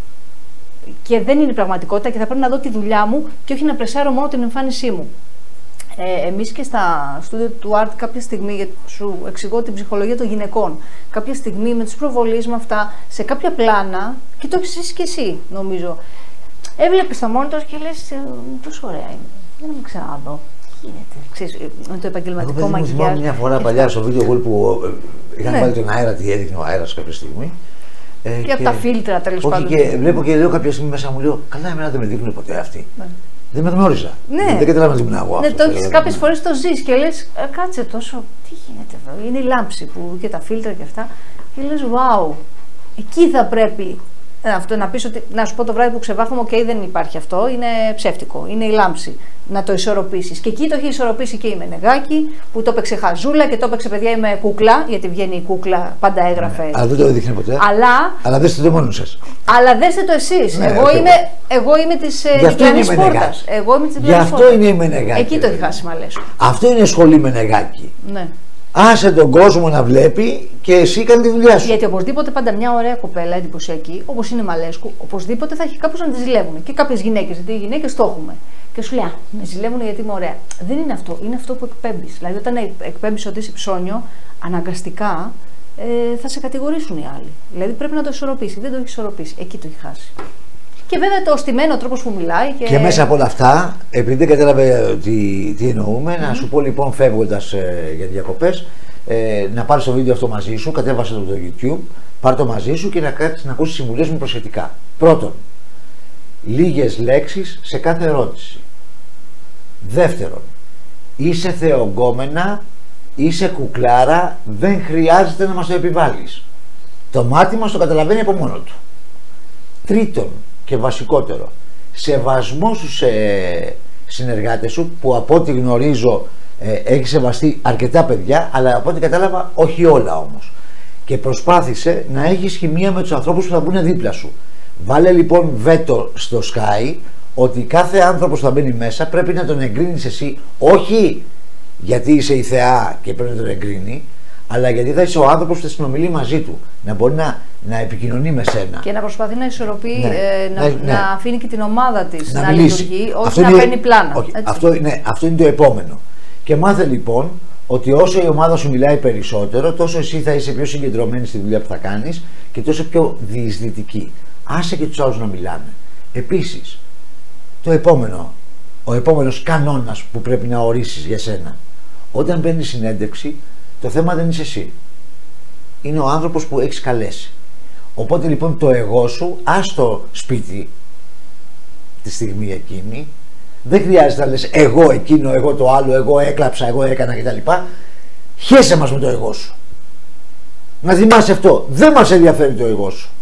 Και δεν είναι η πραγματικότητα και θα πρέπει να δω τη δουλειά μου και όχι να πρεσάρω μόνο την εμφάνισή μου. Ε, εμείς και στα στούντιο του Art κάποια στιγμή, γιατί σου εξηγώ την ψυχολογία των γυναικών, κάποια στιγμή με τις προβολείς με αυτά, σε κάποια πλάνα, και το έχεις και εσύ νομίζω, έβλεπες το monitor και λες τόσο ωραία είναι, δεν να με ξαναδώ. Ξέρεις, με το επαγγελματικό μαγιγιάζ. Θυμάμαι μια φορά παλιά στο βίντεο που είχαν βάλει τον αέρα, τι έδειχνε ο αέρας κάποια στιγμή. Ε, και, και από τα φίλτρα τέλος πάντων. Και βλέπω και λέω κάποια στιγμή μέσα μου, λέω, καλά, εμένα δεν με δείχνουν ποτέ αυτοί. Ναι. Δεν με γνώριζα. Ναι. Δεν καταλαβαίνω τι ήμουν εγώ. Ναι, το έχεις κάποιες φορές το ζεις και λες, ε, κάτσε τόσο, τι γίνεται εδώ. Είναι η λάμψη που και τα φίλτρα και αυτά. Και λες, wow, εκεί θα πρέπει Αυτό να πεις ότι, να σου πω το βράδυ που ξεβάφαμε, οκ, okay, δεν υπάρχει αυτό, είναι ψεύτικο, είναι η λάμψη. Να το ισορροπήσεις. Και εκεί το έχει ισορροπήσει και η Μενεγάκη, που το έπαιξε χαζούλα και το έπαιξε παιδιά είμαι κούκλα, γιατί βγαίνει η κούκλα, πάντα έγραφε. Ναι, αλλά δεν το έδειχνε ποτέ. Αλλά, αλλά δέστε το μόνο σας. Αλλά δέστε το εσείς. Ναι, εγώ, είμαι, εγώ είμαι της διπλανής πόρτας. Εγώ είμαι της Γι' αυτό πόρτας. Είναι η Μενεγάκη. Εκεί το έχει χάσει Μαλέσκου. Αυτό είναι σχολή Μενεγάκη. Ναι. Άσε τον κόσμο να βλέπει και εσύ κάνει τη δουλειά σου. Γιατί οπωσδήποτε πάντα μια ωραία κοπέλα εντυπωσιακή, όπως είναι η Μαλέσκου, οπωσδήποτε θα έχει κάπως να τη ζηλεύουν. Και κάποιες γυναίκες, γιατί οι γυναίκες το έχουμε. Και σου λέει, α, με ζηλεύουν γιατί είμαι ωραία. Δεν είναι αυτό, είναι αυτό που εκπέμπεις. Δηλαδή, όταν εκπέμπεις ότι είσαι ψώνιο, αναγκαστικά ε, θα σε κατηγορήσουν οι άλλοι. Δηλαδή, πρέπει να το ισορροπήσει. Δεν το έχει ισορροπήσει. Εκεί το έχει χάσει. Και βέβαια το στημένο τρόπο που μιλάει. Και... και μέσα από όλα αυτά, επειδή δεν κατάλαβε τι, τι εννοούμε, mm-hmm. να σου πω λοιπόν φεύγοντας ε, για διακοπές, ε, να πάρεις το βίντεο αυτό μαζί σου, κατέβασε το στο YouTube, πάρ' το μαζί σου και να κάτσεις να ακούσεις συμβουλές μου προσεκτικά. Πρώτον, λίγες λέξεις σε κάθε ερώτηση. Δεύτερον, είσαι θεογκόμενα, είσαι κουκλάρα, δεν χρειάζεται να μας το επιβάλλεις. Το μάτι μας το καταλαβαίνει από μόνο του. Τρίτον και βασικότερο, σεβασμό στους ε, συνεργάτες σου, που από ό,τι γνωρίζω ε, έχει σεβαστεί αρκετά παιδιά, αλλά από ό,τι κατάλαβα όχι όλα όμως. Και προσπάθησε να έχεις χημεία με τους ανθρώπους που θα μπουν δίπλα σου. Βάλε λοιπόν βέτο στο Sky ότι κάθε άνθρωπος που θα μπαίνει μέσα πρέπει να τον εγκρίνεις εσύ, όχι γιατί είσαι η θεά και πρέπει να τον εγκρίνει, αλλά γιατί θα είσαι ο άνθρωπος που θα συνομιλεί μαζί του, να μπορεί να, να επικοινωνεί με σένα. Και να προσπαθεί να ισορροπεί, ναι, ε, να, ναι. να αφήνει και την ομάδα της να, να λειτουργεί, όχι αυτό να είναι, παίρνει πλάνα. Όχι, αυτό, είναι, αυτό είναι το επόμενο. Και μάθε λοιπόν ότι όσο η ομάδα σου μιλάει περισσότερο, τόσο εσύ θα είσαι πιο συγκεντρωμένη στη δουλειά που θα κάνεις και τόσο πιο διεισδυτική. Άσε και τους άλλους να μιλάνε. Επίσης, το επόμενο, ο επόμενος κανόνας που πρέπει να ορίσεις για σένα. Όταν μπαίνεις συνέντευξη, το θέμα δεν είσαι εσύ. Είναι ο άνθρωπος που έχεις καλέσει. Οπότε λοιπόν το εγώ σου, άστο σπίτι τη στιγμή εκείνη. Δεν χρειάζεται να λες εγώ εκείνο, εγώ το άλλο, εγώ έκλαψα, εγώ έκανα κτλ. Χέσε μας με το εγώ σου. Να θυμάσαι αυτό. Δεν μας ενδιαφέρει το εγώ σου.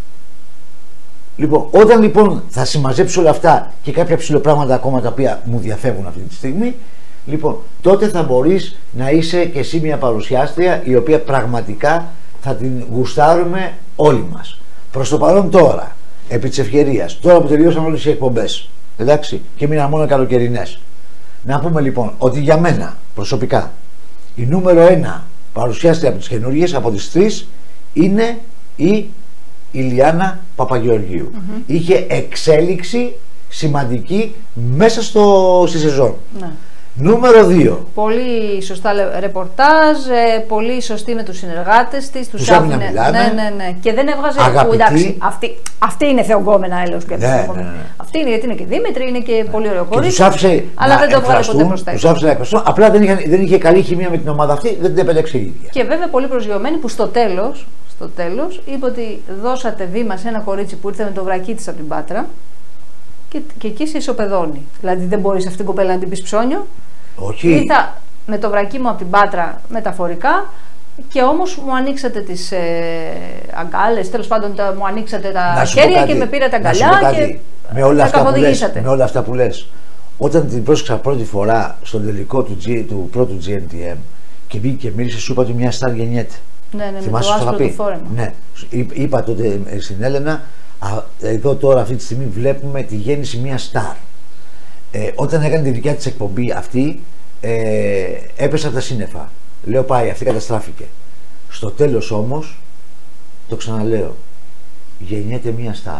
Λοιπόν, όταν λοιπόν θα συμμαζέψει όλα αυτά και κάποια ψηλοπράγματα ακόμα τα οποία μου διαφεύγουν αυτή τη στιγμή, λοιπόν, τότε θα μπορείς να είσαι και εσύ μια παρουσιάστρια η οποία πραγματικά θα την γουστάρουμε όλοι μας. Προς το παρόν τώρα, επί της ευκαιρίας, τώρα που τελειώσαν όλες οι εκπομπές, εντάξει, και μείναν μόνο καλοκαιρινές, να πούμε λοιπόν ότι για μένα προσωπικά η νούμερο ένα παρουσιάστρια από τις καινούργιες, από τις τρεις, είναι η Ηλιάνα Παπαγεωργίου. Mm-hmm. Είχε εξέλιξη σημαντική μέσα στο, στη σεζόν. Ναι. Νούμερο δύο. Πολύ σωστά ρεπορτάζ, πολύ σωστή με τους συνεργάτες της, τους άφηνε. Ναι, ναι, ναι. Και δεν έβγαζε. Αγαπητή. Εντάξει, αυτή, αυτή είναι θεογκόμενα, έλεος και ναι, ναι, ναι. Αυτή είναι, γιατί είναι και Δήμητρη, είναι και ναι. πολύ ωραίο κορίτσι. Τους άφησε αλλά να δεν το έβγαλε ποτέ προς τα έξω. Τους άφησε να εκφραστούν. Απλά δεν είχε, δεν είχε καλή χημεία με την ομάδα αυτή, δεν την επέλεξε η ίδια. Και βέβαια πολύ προσγειωμένη που στο τέλος, στο τέλος είπε ότι δώσατε βήμα σε ένα κορίτσι που ήρθε με το βρακί της από την Πάτρα και, και εκεί σε ισοπεδώνει. Δηλαδή δεν μπορείς αυτήν την κοπέλα να την πεις ψώνιο. Όχι. Ήρθα με το βρακί μου από την Πάτρα μεταφορικά και όμως μου ανοίξατε τις ε, αγκάλες, τέλος πάντων τα, μου ανοίξατε τα χέρια και με πήρατε αγκαλιά και με όλα, αυτά που λες, με όλα αυτά που λες. Όταν την πρόσεξα πρώτη φορά στον τελικό του, G, του πρώτου τζι εν τι εμ και μπήκε και μίλησε, σου είπα ότι μια στάρ γεννιέται. Ναι, ναι, θυμάσαι με το άσπρο του φόρεμα. Ναι, είπα τότε στην Έλενα, α, εδώ τώρα αυτή τη στιγμή βλέπουμε τη γέννηση μια στάρ. Ε, όταν έκανε τη δικιά της εκπομπή αυτή, ε, έπεσα από τα σύννεφα. Λέω πάει, αυτή καταστράφηκε. Στο τέλος όμως, το ξαναλέω, γεννιέται μία στάρ.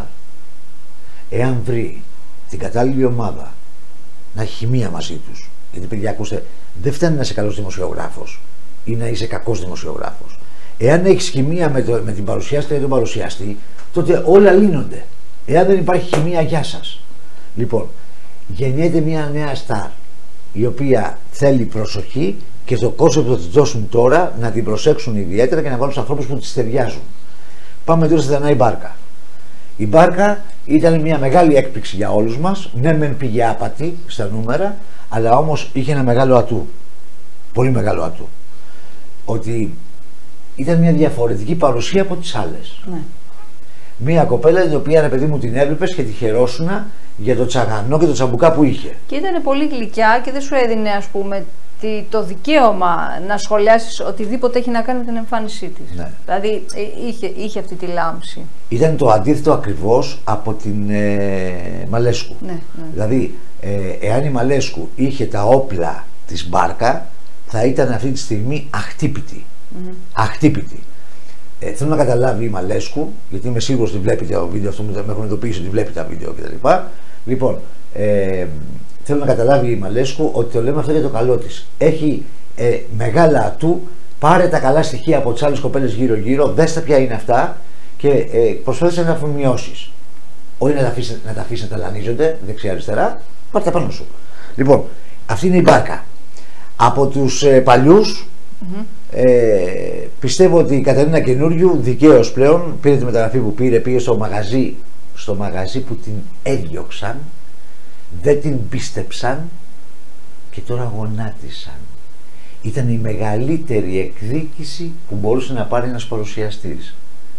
Εάν βρει την κατάλληλη ομάδα να έχει χημεία μαζί τους, γιατί παιδιά ακούστε, δεν φτάνει να είσαι καλός δημοσιογράφος ή να είσαι κακός δημοσιογράφος. Εάν έχεις χημεία με, το, με την παρουσιάστρια ή τον παρουσιαστή, τότε όλα λύνονται. Εάν δεν υπάρχει χημεία, γεια σας. Λοιπόν, γεννιέται μια νέα στάρ η οποία θέλει προσοχή και το κόσμο που θα της δώσουν τώρα να την προσέξουν ιδιαίτερα και να βάλουν στους ανθρώπους που της ταιριάζουν. Πάμε τώρα στη Δανάη Μπάρκα. Η Μπάρκα ήταν μια μεγάλη έκπληξη για όλους μας. Ναι, μεν πήγε άπατη στα νούμερα, αλλά όμως είχε ένα μεγάλο ατού. Πολύ μεγάλο ατού. Ότι ήταν μια διαφορετική παρουσία από τις άλλες. Ναι. Μία κοπέλα η οποία, ρε παιδί μου, την έβλεπες και τη χαιρόσουνα για το τσαγανό και το τσαμπουκά που είχε. Και ήταν πολύ γλυκιά και δεν σου έδινε, ας πούμε, το δικαίωμα να σχολιάσεις οτιδήποτε έχει να κάνει με την εμφάνισή της. Ναι. Δηλαδή είχε, είχε αυτή τη λάμψη. Ήταν το αντίθετο ακριβώς από την ε, Μαλέσκου. Ναι, ναι. Δηλαδή, ε, εάν η Μαλέσκου είχε τα όπλα της Μπάρκα, θα ήταν αυτή τη στιγμή αχτύπητη. Mm-hmm. Αχτύπητη. Ε, θέλω να καταλάβει η Μαλέσκου, γιατί είμαι σίγουρος ότι βλέπει το βίντεο αυτό, με έχουν ειδοποιήσει ότι βλέπει τα βίντεο κτλ. Λοιπόν, ε, θέλω να καταλάβει η Μαλέσκου ότι το λέμε αυτό για το καλό της. Έχει ε, μεγάλα ατού, πάρε τα καλά στοιχεία από τις άλλες κοπέλες γύρω-γύρω, δες τα ποια είναι αυτά και ε, προσπάθησε να τα αφομοιώσεις. Όχι να τα αφήσει να τα, αφήσει να ταλανίζονται δεξιά-αριστερά, πάρε τα πάνω σου. Λοιπόν, αυτή είναι η Μπάρκα. Από τους ε, παλιούς, mm-hmm. ε, πιστεύω ότι η Κατερίνα Καινούριου δικαίως πλέον πήρε τη μεταγραφή που πήρε, πήγε στο μαγαζί, στο μαγαζί που την έδιωξαν, δεν την πίστεψαν και τώρα γονάτισαν. Ήταν η μεγαλύτερη εκδίκηση που μπορούσε να πάρει ένας παρουσιαστής.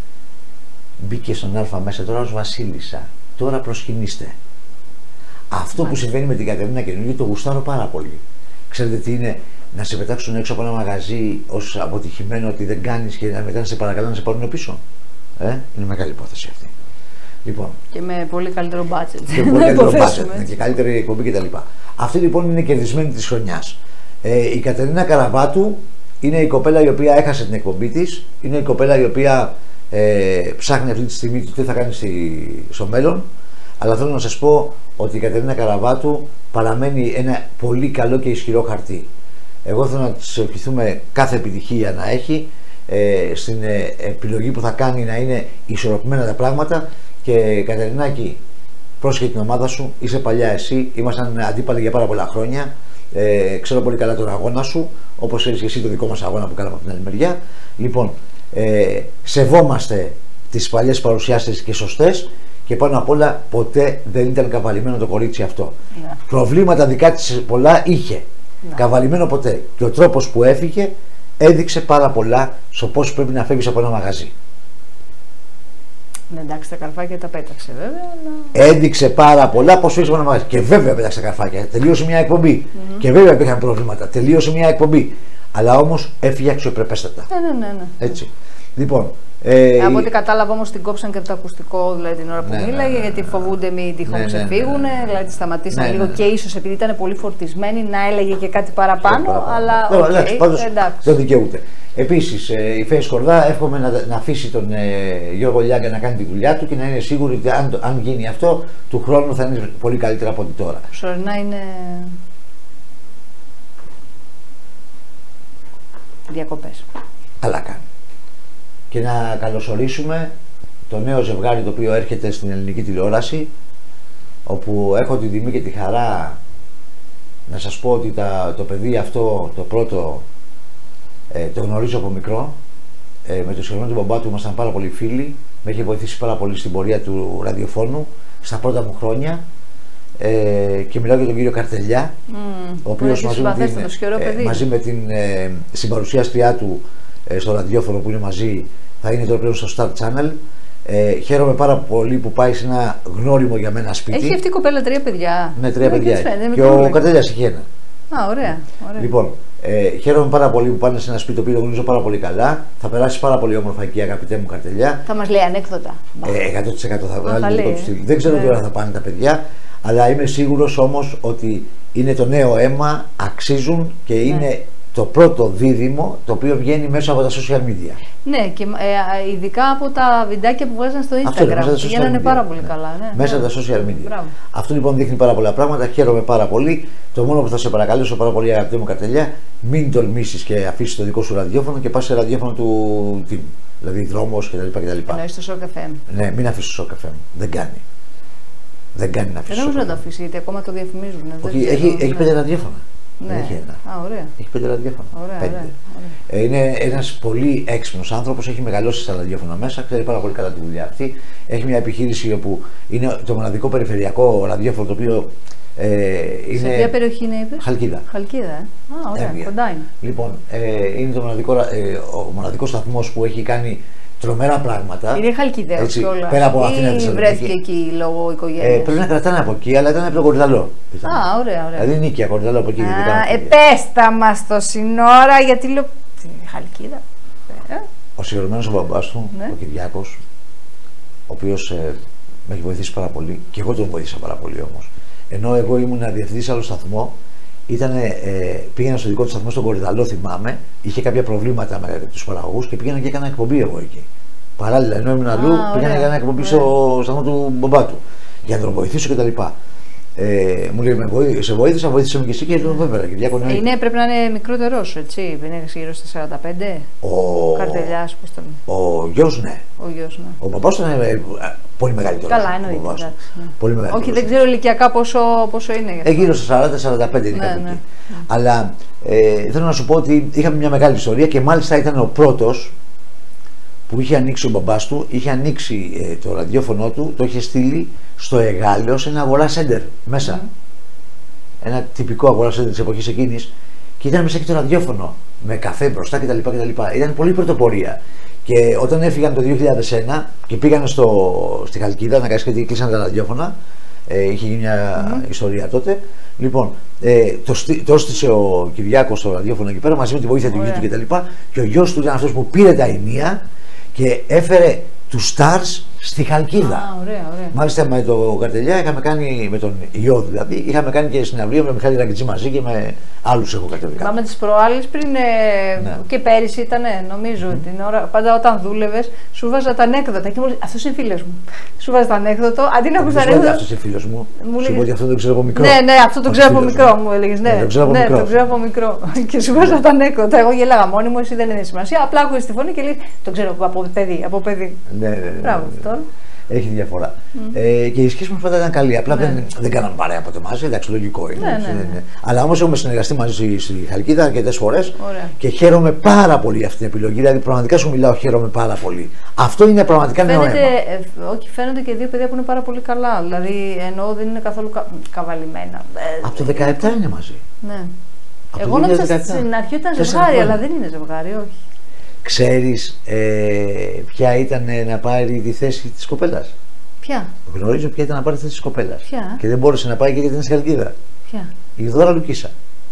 Μπήκε στον Α μέσα τώρα ως βασίλισσα. Τώρα προσκυνήστε. Αυτό που συμβαίνει με την Κατερίνα Καινούργιου το γουστάρω πάρα πολύ. Ξέρετε τι είναι να σε πετάξουν έξω από ένα μαγαζί ως αποτυχημένο ότι δεν κάνεις και μετά να σε παρακαλάνε να σε πάρουν πίσω. Ε, είναι μεγάλη υπόθεση αυτή. Λοιπόν, και με πολύ καλύτερο budget. Και με πολύ καλύτερο budget και καλύτερη εκπομπή κτλ. Αυτή λοιπόν είναι κερδισμένη της χρονιάς. Ε, η Κατερίνα Καραβάτου είναι η κοπέλα η οποία έχασε την εκπομπή της. Είναι η κοπέλα η οποία ε, ψάχνει αυτή τη στιγμή τι θα κάνει στη, στο μέλλον. Αλλά θέλω να σας πω ότι η Κατερίνα Καραβάτου παραμένει ένα πολύ καλό και ισχυρό χαρτί. Εγώ θέλω να της ευχηθούμε κάθε επιτυχία να έχει ε, στην ε, επιλογή που θα κάνει, να είναι ισορροπημένα τα πράγματα. Και Κατερινάκη, πρόσχε την ομάδα σου, είσαι παλιά εσύ, ήμασταν αντίπαλοι για πάρα πολλά χρόνια. Ε, ξέρω πολύ καλά τον αγώνα σου, όπως ξέρεις και εσύ το δικό μας αγώνα που κάναμε από την άλλη μεριά. Λοιπόν, ε, σεβόμαστε τις παλιές παρουσιάσεις και σωστές και πάνω απ' όλα ποτέ δεν ήταν καβαλημένο το κορίτσι αυτό. Ναι. Προβλήματα δικά της πολλά είχε. Ναι. Καβαλημένο ποτέ. Και ο τρόπος που έφυγε έδειξε πάρα πολλά στο πώς πρέπει να φεύγεις από ένα μαγαζί. Ναι, εντάξει, τα καρφάκια τα πέταξε βέβαια. Αλλά... Έδειξε πάρα πολλά πώς φύγει από ένα μαγαζί. Και βέβαια πέταξε τα καρφάκια. Τελείωσε μια εκπομπή. Mm-hmm. Και βέβαια υπήρχαν προβλήματα. Τελείωσε μια εκπομπή. Αλλά όμως έφυγε αξιοπρεπέστατα. Ναι, ναι, ναι, ναι. Έτσι. Λοιπόν. Ε, από ό,τι κατάλαβα όμως την κόψαν και από το ακουστικό δηλαδή, την ώρα που ναι, μίλαγε, ναι, ναι, ναι, γιατί φοβούνται μην τυχόν ναι, ξεφύγουν. Ναι, ναι, ναι. Δηλαδή τη σταματήσαν ναι, λίγο ναι, ναι. Και ίσως επειδή ήταν πολύ φορτισμένη να έλεγε και κάτι παραπάνω. παραπάνω. Αλλά. Okay, εντάξει, πάντως δεν δικαιούται. Επίσης, η Φέη Σκορδά εύχομαι να, να αφήσει τον ε, Γιώργο Λιάγκα να κάνει τη δουλειά του και να είναι σίγουρη ότι αν, αν γίνει αυτό, του χρόνου θα είναι πολύ καλύτερα από ό,τι τώρα. Προσωρινά είναι. Διακοπές. Αλλά κάνει. Και να καλωσορίσουμε το νέο ζευγάρι το οποίο έρχεται στην ελληνική τηλεόραση, όπου έχω την τιμή και τη χαρά να σας πω ότι τα, το παιδί αυτό, το πρώτο, ε, το γνωρίζω από μικρό. Ε, με το συγγνώμη του μπαμπά του ήμασταν πάρα πολύ φίλοι. Με έχει βοηθήσει πάρα πολύ στην πορεία του ραδιοφώνου στα πρώτα μου χρόνια. Ε, και μιλάω για τον κύριο Καρτελιά, mm, ο οποίος μαζί, ε, μαζί με την ε, συμπαρουσιάστριά του ε, στο ραδιόφωνο που είναι μαζί θα είναι τώρα πλέον στο Star Channel. Ε, χαίρομαι πάρα πολύ που πάει σε ένα γνώριμο για μένα σπίτι. Έχει αυτή η κοπέλα τρία παιδιά. Ναι, τρία παιδιά. Και, και ο Καρτελιάς έχει ένα. Α, ωραία, ωραία. Λοιπόν, ε, χαίρομαι πάρα πολύ που πάνε σε ένα σπίτι το οποίο το γνωρίζω πάρα πολύ καλά. Θα περάσει πάρα πολύ όμορφα εκεί, αγαπητέ μου Καρτελιά. Θα μας λέει ανέκδοτα. Ε, εκατό τοις εκατό θα βγάλει το δικό του στυλ. Δεν ξέρω τι ώρα θα πάνε τα παιδιά. Αλλά είμαι σίγουρος όμως ότι είναι το νέο αίμα, αξίζουν και ναι. Είναι το πρώτο δίδυμο το οποίο βγαίνει μέσα από τα social media. Ναι, και ε, ειδικά από τα βιντεάκια που βγάζαν στο Instagram. Βγαίνανε πάρα πολύ ναι. Καλά. Ναι. Μέσα από τα social media. Μπράβο. Αυτό λοιπόν δείχνει πάρα πολλά πράγματα. Χαίρομαι πάρα πολύ. Το μόνο που θα σε παρακαλέσω πάρα πολύ, αγαπητέ μου Καρτελιά, μην τολμήσεις και αφήσεις το δικό σου ραδιόφωνο και πας σε ραδιόφωνο του τύπου. Δηλαδή δρόμος κτλ. Εννοείς το Shock εφ εμ. Ναι, μην αφήσεις το Shock εφ εμ. Δεν κάνει. Δεν κάνει να αφήσει. Δεν νομίζω να το αφήσει γιατί ακόμα το διαφημίζουν. Όχι, έχει, έχει, έχει πέντε ραδιόφωνα. Ναι. Δεν έχει ένα. Α, ωραία. Έχει πέντε ραδιόφωνα. Ωραία, πέντε. Ωραία, ωραία. Ε, είναι ένας πολύ έξυπνος άνθρωπος, έχει μεγαλώσει στα ραδιόφωνα μέσα, ξέρει πάρα πολύ καλά τη δουλειά αυτή. Έχει μια επιχείρηση όπου είναι το μοναδικό περιφερειακό ραδιόφωνο το οποίο. Ε, είναι... Σε ποια περιοχή είναι, είπες? Χαλκίδα. Χαλκίδα, ε. Α, ωραία, Έβια. Κοντά είναι. Λοιπόν, ε, είναι το μοναδικό, ε, ο μοναδικός σταθμός που έχει κάνει τρομερά πράγματα. Είναι Χαλκιδαίος κιόλας. Πέρα από Αθήνα ή βρέθηκε εκεί λόγω οικογένειας. Ε, πρέπει να κρατάνε από εκεί, αλλά ήταν από τον Κορυδαλό. Α, ωραία, ωραία. Δηλαδή νίκαια, Κορυδαλό από εκεί. Α, επέστα μας το σύνορα, γιατί λέω. Την Χαλκίδα. Ε. Ο συγχωρημένος ο μπαμπάς του, ναι. ο Κυριάκος, ο οποίος ε, με έχει βοηθήσει πάρα πολύ, και εγώ τον βοήθησα πάρα πολύ όμως. Ενώ εγώ ήμουν διευθυντής σε άλλο σταθμό, ήτανε, ε, πήγαινα στο δικό του σταθμό στον Κορυδαλό, θυμάμαι, είχε κάποια προβλήματα με τους παραγωγούς και πήγαινα και έκανα εκπομπή εγώ εκεί. Παράλληλα, ενώ ήμουν αλλού, πήγαινα και έκανα εκπομπή στο σταθμό του μπαμπά του για να τον βοηθήσω κτλ. Ε, μου λέει, με σε βοήθησα, βοήθησε με και εσύ και τον βέβαια. Και είναι, πρέπει να είναι μικρότερος, έτσι, είναι γύρω στα σαράντα πέντε. Ο Καρτελιάς, πώς το λένε. Ο γιος, ναι. Ο γιος, ναι. Ο παπάς ήταν ε, πολύ μεγαλύτερος. Καλά, εννοείται. Ναι. Πολύ μεγαλύτερος. Όχι, δεν ξέρω ηλικιακά πόσο, πόσο είναι. Ε, γύρω στα σαράντα με σαράντα πέντε είναι, ναι, κάπου ναι. εκεί. Ναι. Αλλά ε, θέλω να σου πω ότι είχαμε μια μεγάλη ιστορία και μάλιστα ήταν ο πρώτος που είχε ανοίξει ο μπαμπάς του, είχε ανοίξει ε, το ραδιόφωνο του, το είχε στείλει στο Εγάλεο σε ένα αγορά σέντερ μέσα. Mm. Ένα τυπικό αγορά σέντερ της εποχής εκείνης και ήταν μέσα και το ραδιόφωνο με καφέ μπροστά κτλ. κτλ. Ήταν πολύ πρωτοπορία. Και όταν έφυγαν το δύο χιλιάδες ένα και πήγαν στο, στη Χαλκίδα να κάνει γιατί κλείσαν τα ραδιόφωνα, ε, είχε γίνει μια mm. ιστορία τότε. Λοιπόν, ε, το, το έστησε ο Κυριάκος στο ραδιόφωνο εκεί πέρα μαζί με τη βοήθεια του γιου του κτλ. Και ο γιος του ήταν αυτός που πήρε τα ενία και έφερε τους stars στη Χαλκίδα. Α, ωραία, ωραία. Μάλιστα με τον Καρτελιά είχαμε κάνει, με τον Ιώ δηλαδή, είχαμε κάνει και συναυλία με τον Μιχάλη Ραγκιτζή μαζί και με άλλους έχω κατεβεί. Μα με τις προάλλες πριν ε, ναι. και πέρυσι ήταν, νομίζω, mm. την ώρα, πάντα όταν δούλευες, σου βάζα τα ανέκδοτα και μου λέει, αυτός είναι φίλος μου. Σου βάζα το ανέκδοτο, αντί να ακούς τα ανέκδοτα. Αυτός είναι φίλος μου. Μου σου πω ότι αυτό το ξέρω από μικρό. Ναι, ναι, αυτό το ξέρω από μικρό, μου έλεγες. Ναι, ναι, το ξέρω από ναι, μικρό. Το ξέρω από μικρό. Και σου βάζα τα ανέκδοτα. Εγώ γελάγα μόνη μου, εσύ δεν είναι σημασία. Απλά άκουγες τη φωνή και λέει, το ξέρω από παιδί. Από παιδί. Ναι, ναι, ναι. Μπράβο, τώρα. Έχει διαφορά. Mm. Ε, και η σχέση μας πάντα ήταν καλή. Απλά ναι. δεν, δεν κάναμε παρέα από το μαζί, εντάξει, λογικό είναι. Ναι, ναι, ναι. ναι. Αλλά όμως έχουμε συνεργαστεί μαζί στη Χαλκίδα αρκετές φορές και χαίρομαι πάρα πολύ για αυτή την επιλογή. Δηλαδή, πραγματικά σου μιλάω, χαίρομαι πάρα πολύ. Αυτό είναι πραγματικά νέο αίμα. Ε, όχι, φαίνονται και δύο παιδιά που είναι πάρα πολύ καλά. Δηλαδή, ενώ δεν είναι καθόλου κα, καβαλημένα. Από το δεκαεπτά είναι μαζί. Ναι. Από Εγώ νόμιζα στην αρχή ήταν ζευγάρι, αλλά δεν είναι ζευγάρι, όχι. Ξέρεις ε, ποια ήταν να πάρει τη θέση της κοπέλας. Ποια? Γνωρίζω ποια ήταν να πάρει τη θέση της κοπέλας. Ποια? Και δεν μπόρεσε να πάει και γιατί ήταν στη Χαλκίδα. Ποια? Η Δώρα Λουκίσα.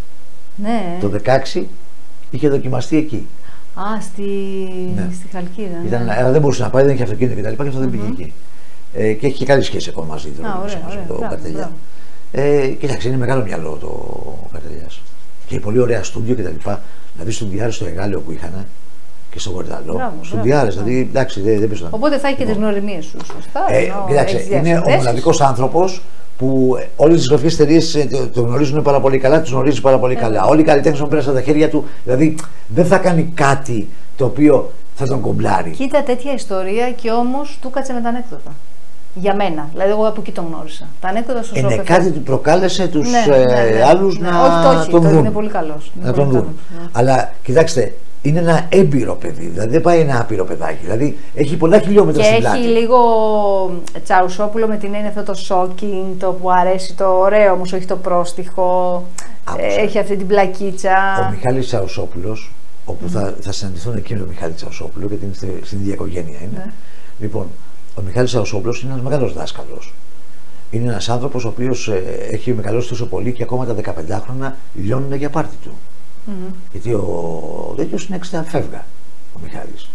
Ναι. Το δεκαέξι είχε δοκιμαστεί εκεί. Α, στη, ναι. στη Χαλκίδα. Ήταν, ναι. Αλλά δεν μπορούσε να πάει, δεν είχε αυτοκίνητο κτλ. Και, και αυτό δεν mm-hmm. πήγε εκεί. Ε, και έχει και καλή σχέση ακόμα μαζί του. Το Καρτελιά. Ε, κοιτάξτε, είναι μεγάλο μυαλό το Καρτελιάς. Και πολύ ωραία στούντιο κτλ. Δηλαδή στον Διάρρη στο Εγάλεο που είχαν. Και στο Κορυδαλό, στον Διάρρες, δηλαδή εντάξει δεν, δεν παίζω. Οπότε θα έχει και τις γνωριμίες σου, σωστά. Ε, κοιτάξτε, είναι ο μοναδικός άνθρωπος που όλες τις γραφικές εταιρείες το γνωρίζουν πάρα πολύ καλά, τους γνωρίζει πάρα πολύ ε, καλά. Όλοι οι καλλιτέχνες μου πέρασαν τα χέρια του, δηλαδή δεν θα κάνει κάτι το οποίο θα τον κομπλάρει. Κοίτα τέτοια ιστορία και όμως του κάτσε με τα ανέκδοτα. Για μένα, δηλαδή εγώ από εκεί τον γνώρισα. Τα ανέκδοτα στο σώμα. Είναι κάτι που προκάλεσε τους ναι, ναι, ναι, ναι, άλλους ναι, να όχι, το όχι, τον το δουν. Είναι πολύ καλός. Να τον δουν. Ναι. Αλλά κοιτάξτε, είναι ένα έμπειρο παιδί, δηλαδή δεν πάει ένα άπειρο παιδάκι. Δηλαδή έχει πολλά χιλιόμετρα και στην πλάτη. Έχει λίγο Τσαουσόπουλο με την έννοια αυτό το shocking, το που αρέσει, το ωραίο όμως, όχι το πρόστιχο. Άκουσα. Έχει αυτή την πλακίτσα. Ο Μιχάλης Τσαουσόπουλος, όπου mm. θα, θα συναντηθούν εκεί με τον Μιχάλη Τσαουσόπουλο, γιατί είναι στην ίδια οικογένεια είναι. Ναι. Λοιπόν, ο Μιχάλης Τσαουσόπουλος είναι ένας μεγάλος δάσκαλος. Είναι ένας άνθρωπος ο οποίος ε, έχει μεγαλώσει τόσο πολύ και ακόμα τα δεκαπεντάχρονα λιώνουν για πάρτι του. Mm-hmm. Γιατί ο τέτοιος είναι εξήντα φεύγα, ο Μιχάλης.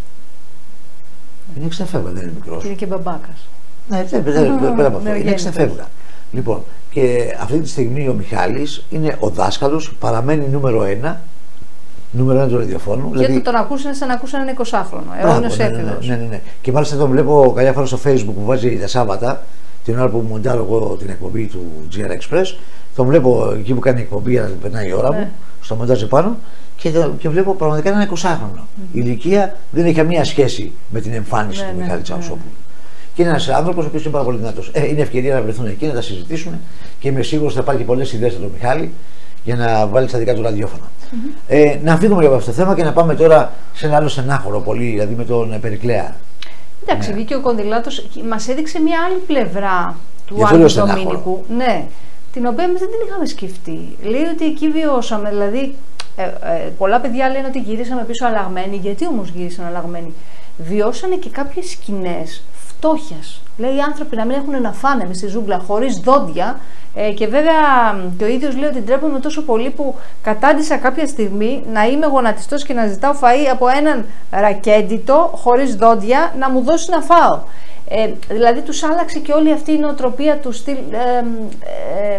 Mm. Είναι εξήντα φεύγα, δεν είναι μικρός. Είναι και μπαμπάκας. Ναι, πέρα από αυτό. Είναι εξήντα φεύγα. Λοιπόν, και αυτή τη στιγμή ο Μιχάλης είναι ο δάσκαλος, παραμένει νούμερο ένα. Νούμερο ένα του ραδιοφώνου. Και δηλαδή... τον ακούσαν σαν να ακούσαν ένα εικοσάχρονο. Εγώ είναι ναι, ναι, ναι, ναι, ναι. Και μάλιστα τον βλέπω καλιά φορά στο Facebook που βάζει τα Σάββατα, την ώρα που μοντάρω εγώ την εκπομπή του τζι αρ Express. Τον βλέπω εκεί που κάνει εκπομπή, αλλά περνάει η ώρα ναι. μου, στο μοντάζ πάνω και, και βλέπω πραγματικά ένα εικοσάχρονο. Mm. Η ηλικία δεν έχει καμία σχέση με την εμφάνιση ναι, του ναι, Μιχάλη ναι, Τσαουσόπουλου. Ναι. Και είναι ένας άνθρωπος ο οποίος είναι πάρα πολύ δυνατός. Ε, είναι ευκαιρία να βρεθούν εκεί, να τα συζητήσουν και είμαι σίγουρος ότι θα πάρει πολλές ιδέες από τον Μιχάλη για να βάλει στα δικά του ραδιόφωνα. Mm-hmm. Ε, να φύγουμε από αυτό το θέμα και να πάμε τώρα σε ένα άλλο στενάχωρο πολύ, δηλαδή με τον Περικλέα. Εντάξει, ναι. Βγήκε ο Κονδυλάτος, μας έδειξε μια άλλη πλευρά του Άγγελου Δομήνικου. Ναι, την οποία εμείς δεν την είχαμε σκεφτεί. Λέει ότι εκεί βιώσαμε, δηλαδή ε, ε, πολλά παιδιά λένε ότι γυρίσαμε πίσω αλλαγμένοι. Γιατί όμως γύρισαν αλλαγμένοι? βιώσανε και κάποιες σκηνές φτώχειας. Λέει οι άνθρωποι να μην έχουν να φάνε μες στη ζούγκλα χωρίς δόντια. Ε, και βέβαια και ο ίδιος λέει ότι ντρέπομαι τόσο πολύ που κατάντησα κάποια στιγμή να είμαι γονατιστός και να ζητάω φαΐ από έναν ρακέντιτο χωρίς δόντια να μου δώσει να φάω. Ε, δηλαδή τους άλλαξε και όλη αυτή η νοοτροπία του στυλ. Ε, ε,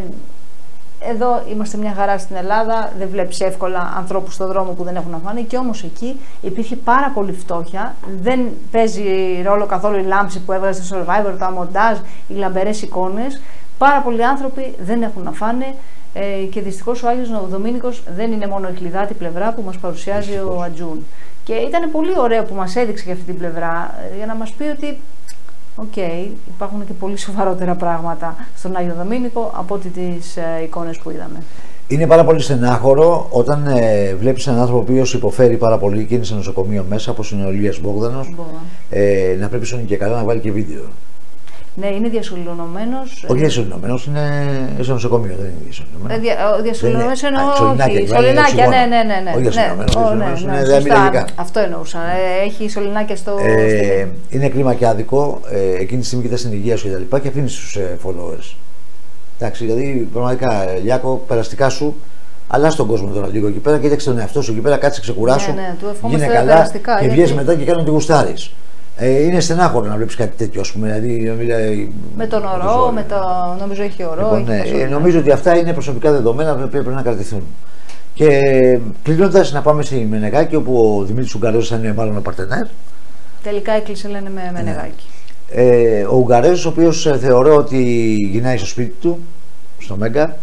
εδώ είμαστε μια χαρά στην Ελλάδα, δεν βλέπεις εύκολα ανθρώπους στον δρόμο που δεν έχουν να φάνε, και όμως εκεί υπήρχε πάρα πολύ φτώχεια, δεν παίζει ρόλο καθόλου η λάμψη που έβγαζε στο Survivor, το αμοντάζ, οι λαμπερές εικόνες. Πάρα πολλοί άνθρωποι δεν έχουν να φάνε ε, και δυστυχώς ο Άγιος Δομήνικος δεν είναι μόνο η κλειδάτη πλευρά που μας παρουσιάζει ο Ατζούν. Και ήταν πολύ ωραίο που μας έδειξε και αυτή την πλευρά για να μας πει ότι οκ, okay, υπάρχουν και πολύ σοβαρότερα πράγματα στον Άγιο Δομήνικο από ό,τι τις ε, εικόνες που είδαμε. Είναι πάρα πολύ στενάχωρο όταν ε, βλέπεις έναν άνθρωπο ο οποίος υποφέρει πάρα πολύ και είναι σε νοσοκομείο μέσα, όπως είναι ο Ηλίας Μπόγδανος, ε, να πρέπει σώνει και καλά να βάλει και βίντεο. Ναι, είναι διασωληνωμένος. Όχι διασωληνωμένος, είναι σε νοσοκομείο, δεν είναι διασωληνωμένος. Δια, ο διασωληνωμένος εννοώ. Σωληνάκια, σωληνάκια, ναι, ναι, ναι. ναι. Όχι διασωληνωμένος, ναι, ναι, ναι, ναι, δεν μιλάει. Αυτό εννοούσα. Ε, έχει σωληνάκια στο. Ε, είναι κρίμα και άδικο. Ε, εκείνη τη στιγμή κοιτάς την υγεία σου και τα λοιπά και αφήνεις τους ε, followers. Εντάξει, δηλαδή πραγματικά Λιάκο, περαστικά σου. Αλλά τον κόσμο τώρα λίγο εκεί πέρα, κοίταξε τον εαυτό σου εκεί πέρα, κάτσε ξεκουράσου. Ναι, ναι, του γίνε καλά και βγες μετά και κάνει τι γουστάρεις. Ε, είναι στενάχωρο να βλέπεις κάτι τέτοιο, ας πούμε. Δηλαδή, μιλάει, με τον ορό, με το, νομίζω έχει ορό. Λοιπόν, έχει ναι, ε, νομίζω ότι αυτά είναι προσωπικά δεδομένα που πρέπει να κρατηθούν. Και κλείνοντας, να πάμε στη Μενεγάκη, όπου ο Δημήτρης Ουγγαρέζος θα είναι μάλλον ο παρτενέρ. Τελικά έκλεισε, λένε, με Μενεγάκη. Ναι. Ε, ο Ουγγαρέζος, ο οποίος ε, θεωρώ ότι γυρνάει στο σπίτι του, στο Μέγκα.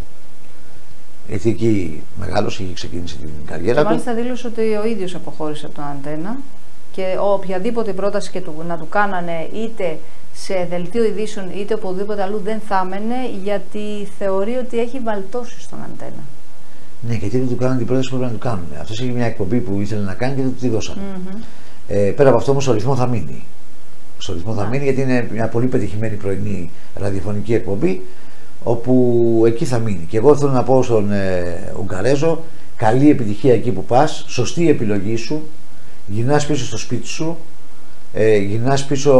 Γιατί εκεί μεγάλος, είχε ξεκινήσει την καριέρα και του. Μάλιστα δήλωσε ότι ο ίδιος αποχώρησε από τον Αντένα και οποιαδήποτε πρόταση και του, να του κάνανε είτε σε δελτίο ειδήσεων είτε οπουδήποτε αλλού δεν θα έμενε, γιατί θεωρεί ότι έχει βαλτώσει στον Αντένα. Ναι, γιατί δεν του κάνανε την πρόταση που πρέπει να του κάνουν. Αυτός είχε μια εκπομπή που ήθελε να κάνει και δεν του τη δώσανε. Mm-hmm. ε, πέρα από αυτό όμως, ο ρυθμό θα μείνει. Στο ρυθμό θα μείνει, γιατί είναι μια πολύ πετυχημένη πρωινή ραδιοφωνική εκπομπή, όπου εκεί θα μείνει. Και εγώ θέλω να πω στον ε, Ουγγαρέζο, καλή επιτυχία εκεί που πας, σωστή επιλογή σου, γυρνάς πίσω στο σπίτι σου, ε, γυρνάς πίσω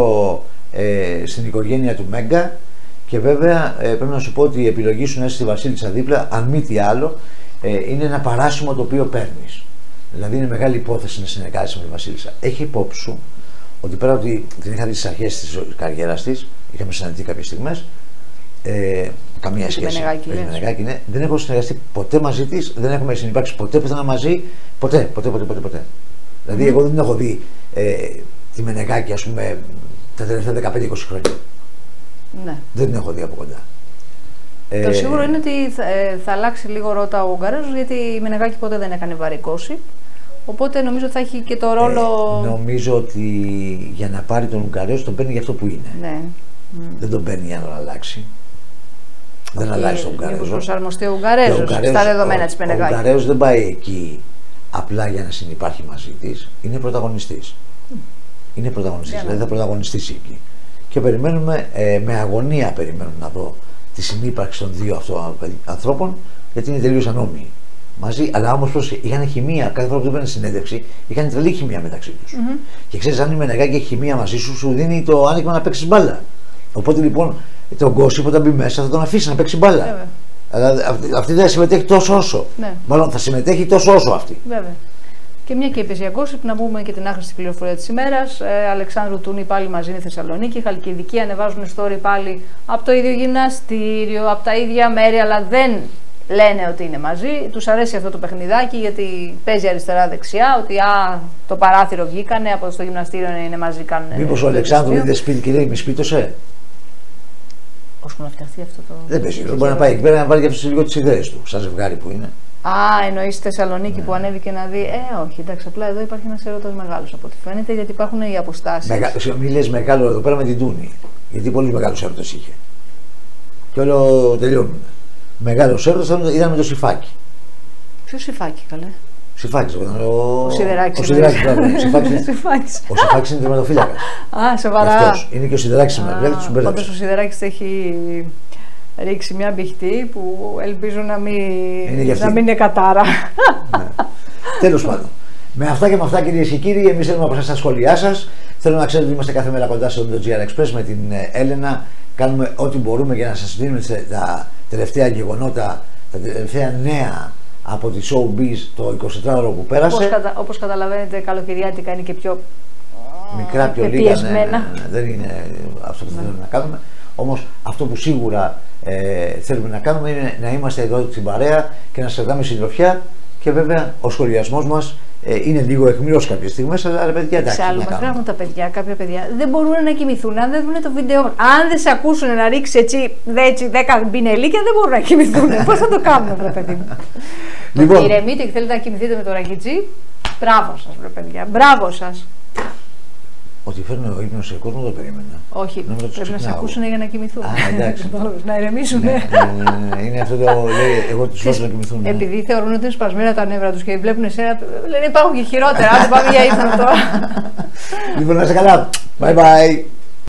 ε, στην οικογένεια του Μέγκα, και βέβαια ε, πρέπει να σου πω ότι η επιλογή σου να είσαι στη Βασίλισσα δίπλα, αν μη τι άλλο, ε, είναι ένα παράσημο το οποίο παίρνεις. Δηλαδή είναι μεγάλη υπόθεση να συνεργάζεσαι με τη Βασίλισσα. Έχει υπόψη σου ότι πέρα ότι την είχα δει στις αρχές της καριέρας της, είχαμε συναντηθεί κάποιες στιγμές, Ε, καμία με σχέση. Με τη Μενεγάκη, ναι. Δεν έχω συνεργαστεί ποτέ μαζί της, δεν έχουμε συνυπάρξει ποτέ πουθενά μαζί. Ποτέ, ποτέ, ποτέ, ποτέ. ποτέ. Mm. Δηλαδή, εγώ δεν έχω δει ε, τη Μενεγάκη, ας πούμε, τα τελευταία δεκαπέντε είκοσι χρόνια. Ναι. Δεν την έχω δει από κοντά. Το ε, σίγουρο είναι ότι θα, ε, θα αλλάξει λίγο ρότα ο Ουγγαρέζος, γιατί η Μενεγάκη ποτέ δεν έκανε βαρικόση. Οπότε νομίζω θα έχει και το ρόλο. Ε, νομίζω ότι για να πάρει τον Ουγγαρέζο τον παίρνει για αυτό που είναι. Ναι. Δεν τον παίρνει για να τον αλλάξει. Δεν και αλλάζει τον Ουγγαρέζο. Μήπως προσαρμοστεί ο Ουγγαρέζος στα δεδομένα της Μενεγάκη. Ο Ουγγαρέζος δεν πάει εκεί απλά για να συνυπάρχει μαζί της. Είναι πρωταγωνιστής. Mm. Είναι πρωταγωνιστής, yeah, δηλαδή θα πρωταγωνιστήσει εκεί. Και περιμένουμε, ε, με αγωνία περιμένουμε να δω τη συνύπαρξη των δύο αυτών ανθρώπων, γιατί είναι τελείως ανώμοιοι μαζί. Αλλά όμως πρόσεχε, είχαν χημεία. Κάθε φορά που του έπαιρνε συνέντευξη, είχαν τρελή χημεία μεταξύ τους. Mm-hmm. Και ξέρεις, αν η Μενεγάκη έχει χημεία μαζί σου, σου δίνει το άνοιγμα να παίξεις μπάλα. Οπότε λοιπόν, τον Gossip όταν μπει μέσα θα τον αφήσει να παίξει μπάλα. Βέβαια. Αλλά αυτή, αυτή δεν συμμετέχει τόσο όσο. Ναι. Μάλλον θα συμμετέχει τόσο όσο αυτή. Βέβαια. Και μια και είπες για Gossip, να πούμε και την άχρηστη πληροφορία της ημέρας. Ε, Αλεξάνδρου Τούνη πάλι μαζί είναι Θεσσαλονίκη. Χαλκιδικοί ανεβάζουν story πάλι από το ίδιο γυμναστήριο, από τα ίδια μέρη, αλλά δεν λένε ότι είναι μαζί. Τους αρέσει αυτό το παιχνιδάκι, γιατί παίζει αριστερά-δεξιά. Ότι α, το παράθυρο βγήκανε, από το γυμναστήριο είναι μαζί. Μήπως ο Αλεξάνδρου είδε σπίτι και λέει μη σπίτωσε. Ώσπου να φτιαχτεί αυτό το. Δεν παίζει. Δεν μπορεί να πάει εκεί πέρα να βάλει και λίγο τις ιδέες του, σαν ζευγάρι που είναι. Α, εννοείς στη Θεσσαλονίκη, ναι, που ανέβηκε να δει. Ε, όχι, εντάξει, απλά εδώ υπάρχει ένας έρωτας μεγάλος από ό,τι φαίνεται, γιατί υπάρχουν οι αποστάσεις. Μεγα... Μη λες μεγάλο εδώ πέρα με την Τούνη. Γιατί πολύ μεγάλος έρωτας είχε. Και όλο τελειώνουμε. Μεγάλος έρωτας ήταν με το Σιφάκι. Ποιο Σιφάκι, καλέ? Σιφάκης, ο, ο Σιδεράκης. Ο Σιδεράκης, ο Σιφάκης είναι τερματοφύλακας. Α, σοβαρά. Αυτός είναι και ο Σιδεράκης σήμερα. Πάντως ο Σιδεράκης έχει ρίξει μια μπιχτή που ελπίζω να μην είναι, να μην είναι κατάρα. Ναι. Τέλος πάντων. Με αυτά και με αυτά, κυρίες και κύριοι, εμείς θέλουμε από εσάς τα σχόλιά σας. Θέλω να ξέρετε ότι είμαστε κάθε μέρα κοντά στο τζι αρ Express με την Έλενα. Κάνουμε ό,τι μπορούμε για να σας δίνουμε τα τελευταία γεγονότα, τα τελευταία νέα από τη showbiz το εικοσιτετράωρο που πέρασε. Όπως, κατα... όπως καταλαβαίνετε, καλοκαιριάτικα είναι και πιο μικρά, πιο λίγα. Ναι, ναι, ναι, δεν είναι αυτό που θέλουμε να κάνουμε. Όμως αυτό που σίγουρα ε, θέλουμε να κάνουμε είναι να είμαστε εδώ στην παρέα και να σας κρατάμε συντροφιά. Και βέβαια ο σχολιασμός μας ε, είναι λίγο αιχμηρός κάποιες στιγμές, αλλά ρε παιδιά, εντάξει. Εξάλλου, μας γράφουν τα παιδιά, κάποια παιδιά δεν μπορούν να κοιμηθούν αν δεν δουν το βίντεο. Αν δεν σε ακούσουν να ρίξει έτσι, έτσι δέκα μπινελίκια, δεν μπορούν να κοιμηθούν. Πώς θα το κάνουμε, βρε παιδί μου. Λοιπόν, ηρεμείτε και θέλετε να κοιμηθείτε με το ρακιτζί. Μπράβο σας, βρε παιδιά. Μπράβο σας. Ότι φέρνω ο ύπνος σε κόσμο το περίμενα. Όχι, να πρέπει να σε ακούσουν για να κοιμηθούν. Α, εντάξει. Να ηρεμήσουν. Ναι, ναι, ναι, ναι. Είναι αυτό το λέει, εγώ τους βάζω να κοιμηθούν. Ναι. Επειδή θεωρούν ότι είναι σπασμένα τα νεύρα τους και βλέπουν εσένα, λένε υπάρχουν και χειρότερα. Άντε πάμε για ύπνο τώρα. Λοιπόν, να είσαι καλά. Bye bye.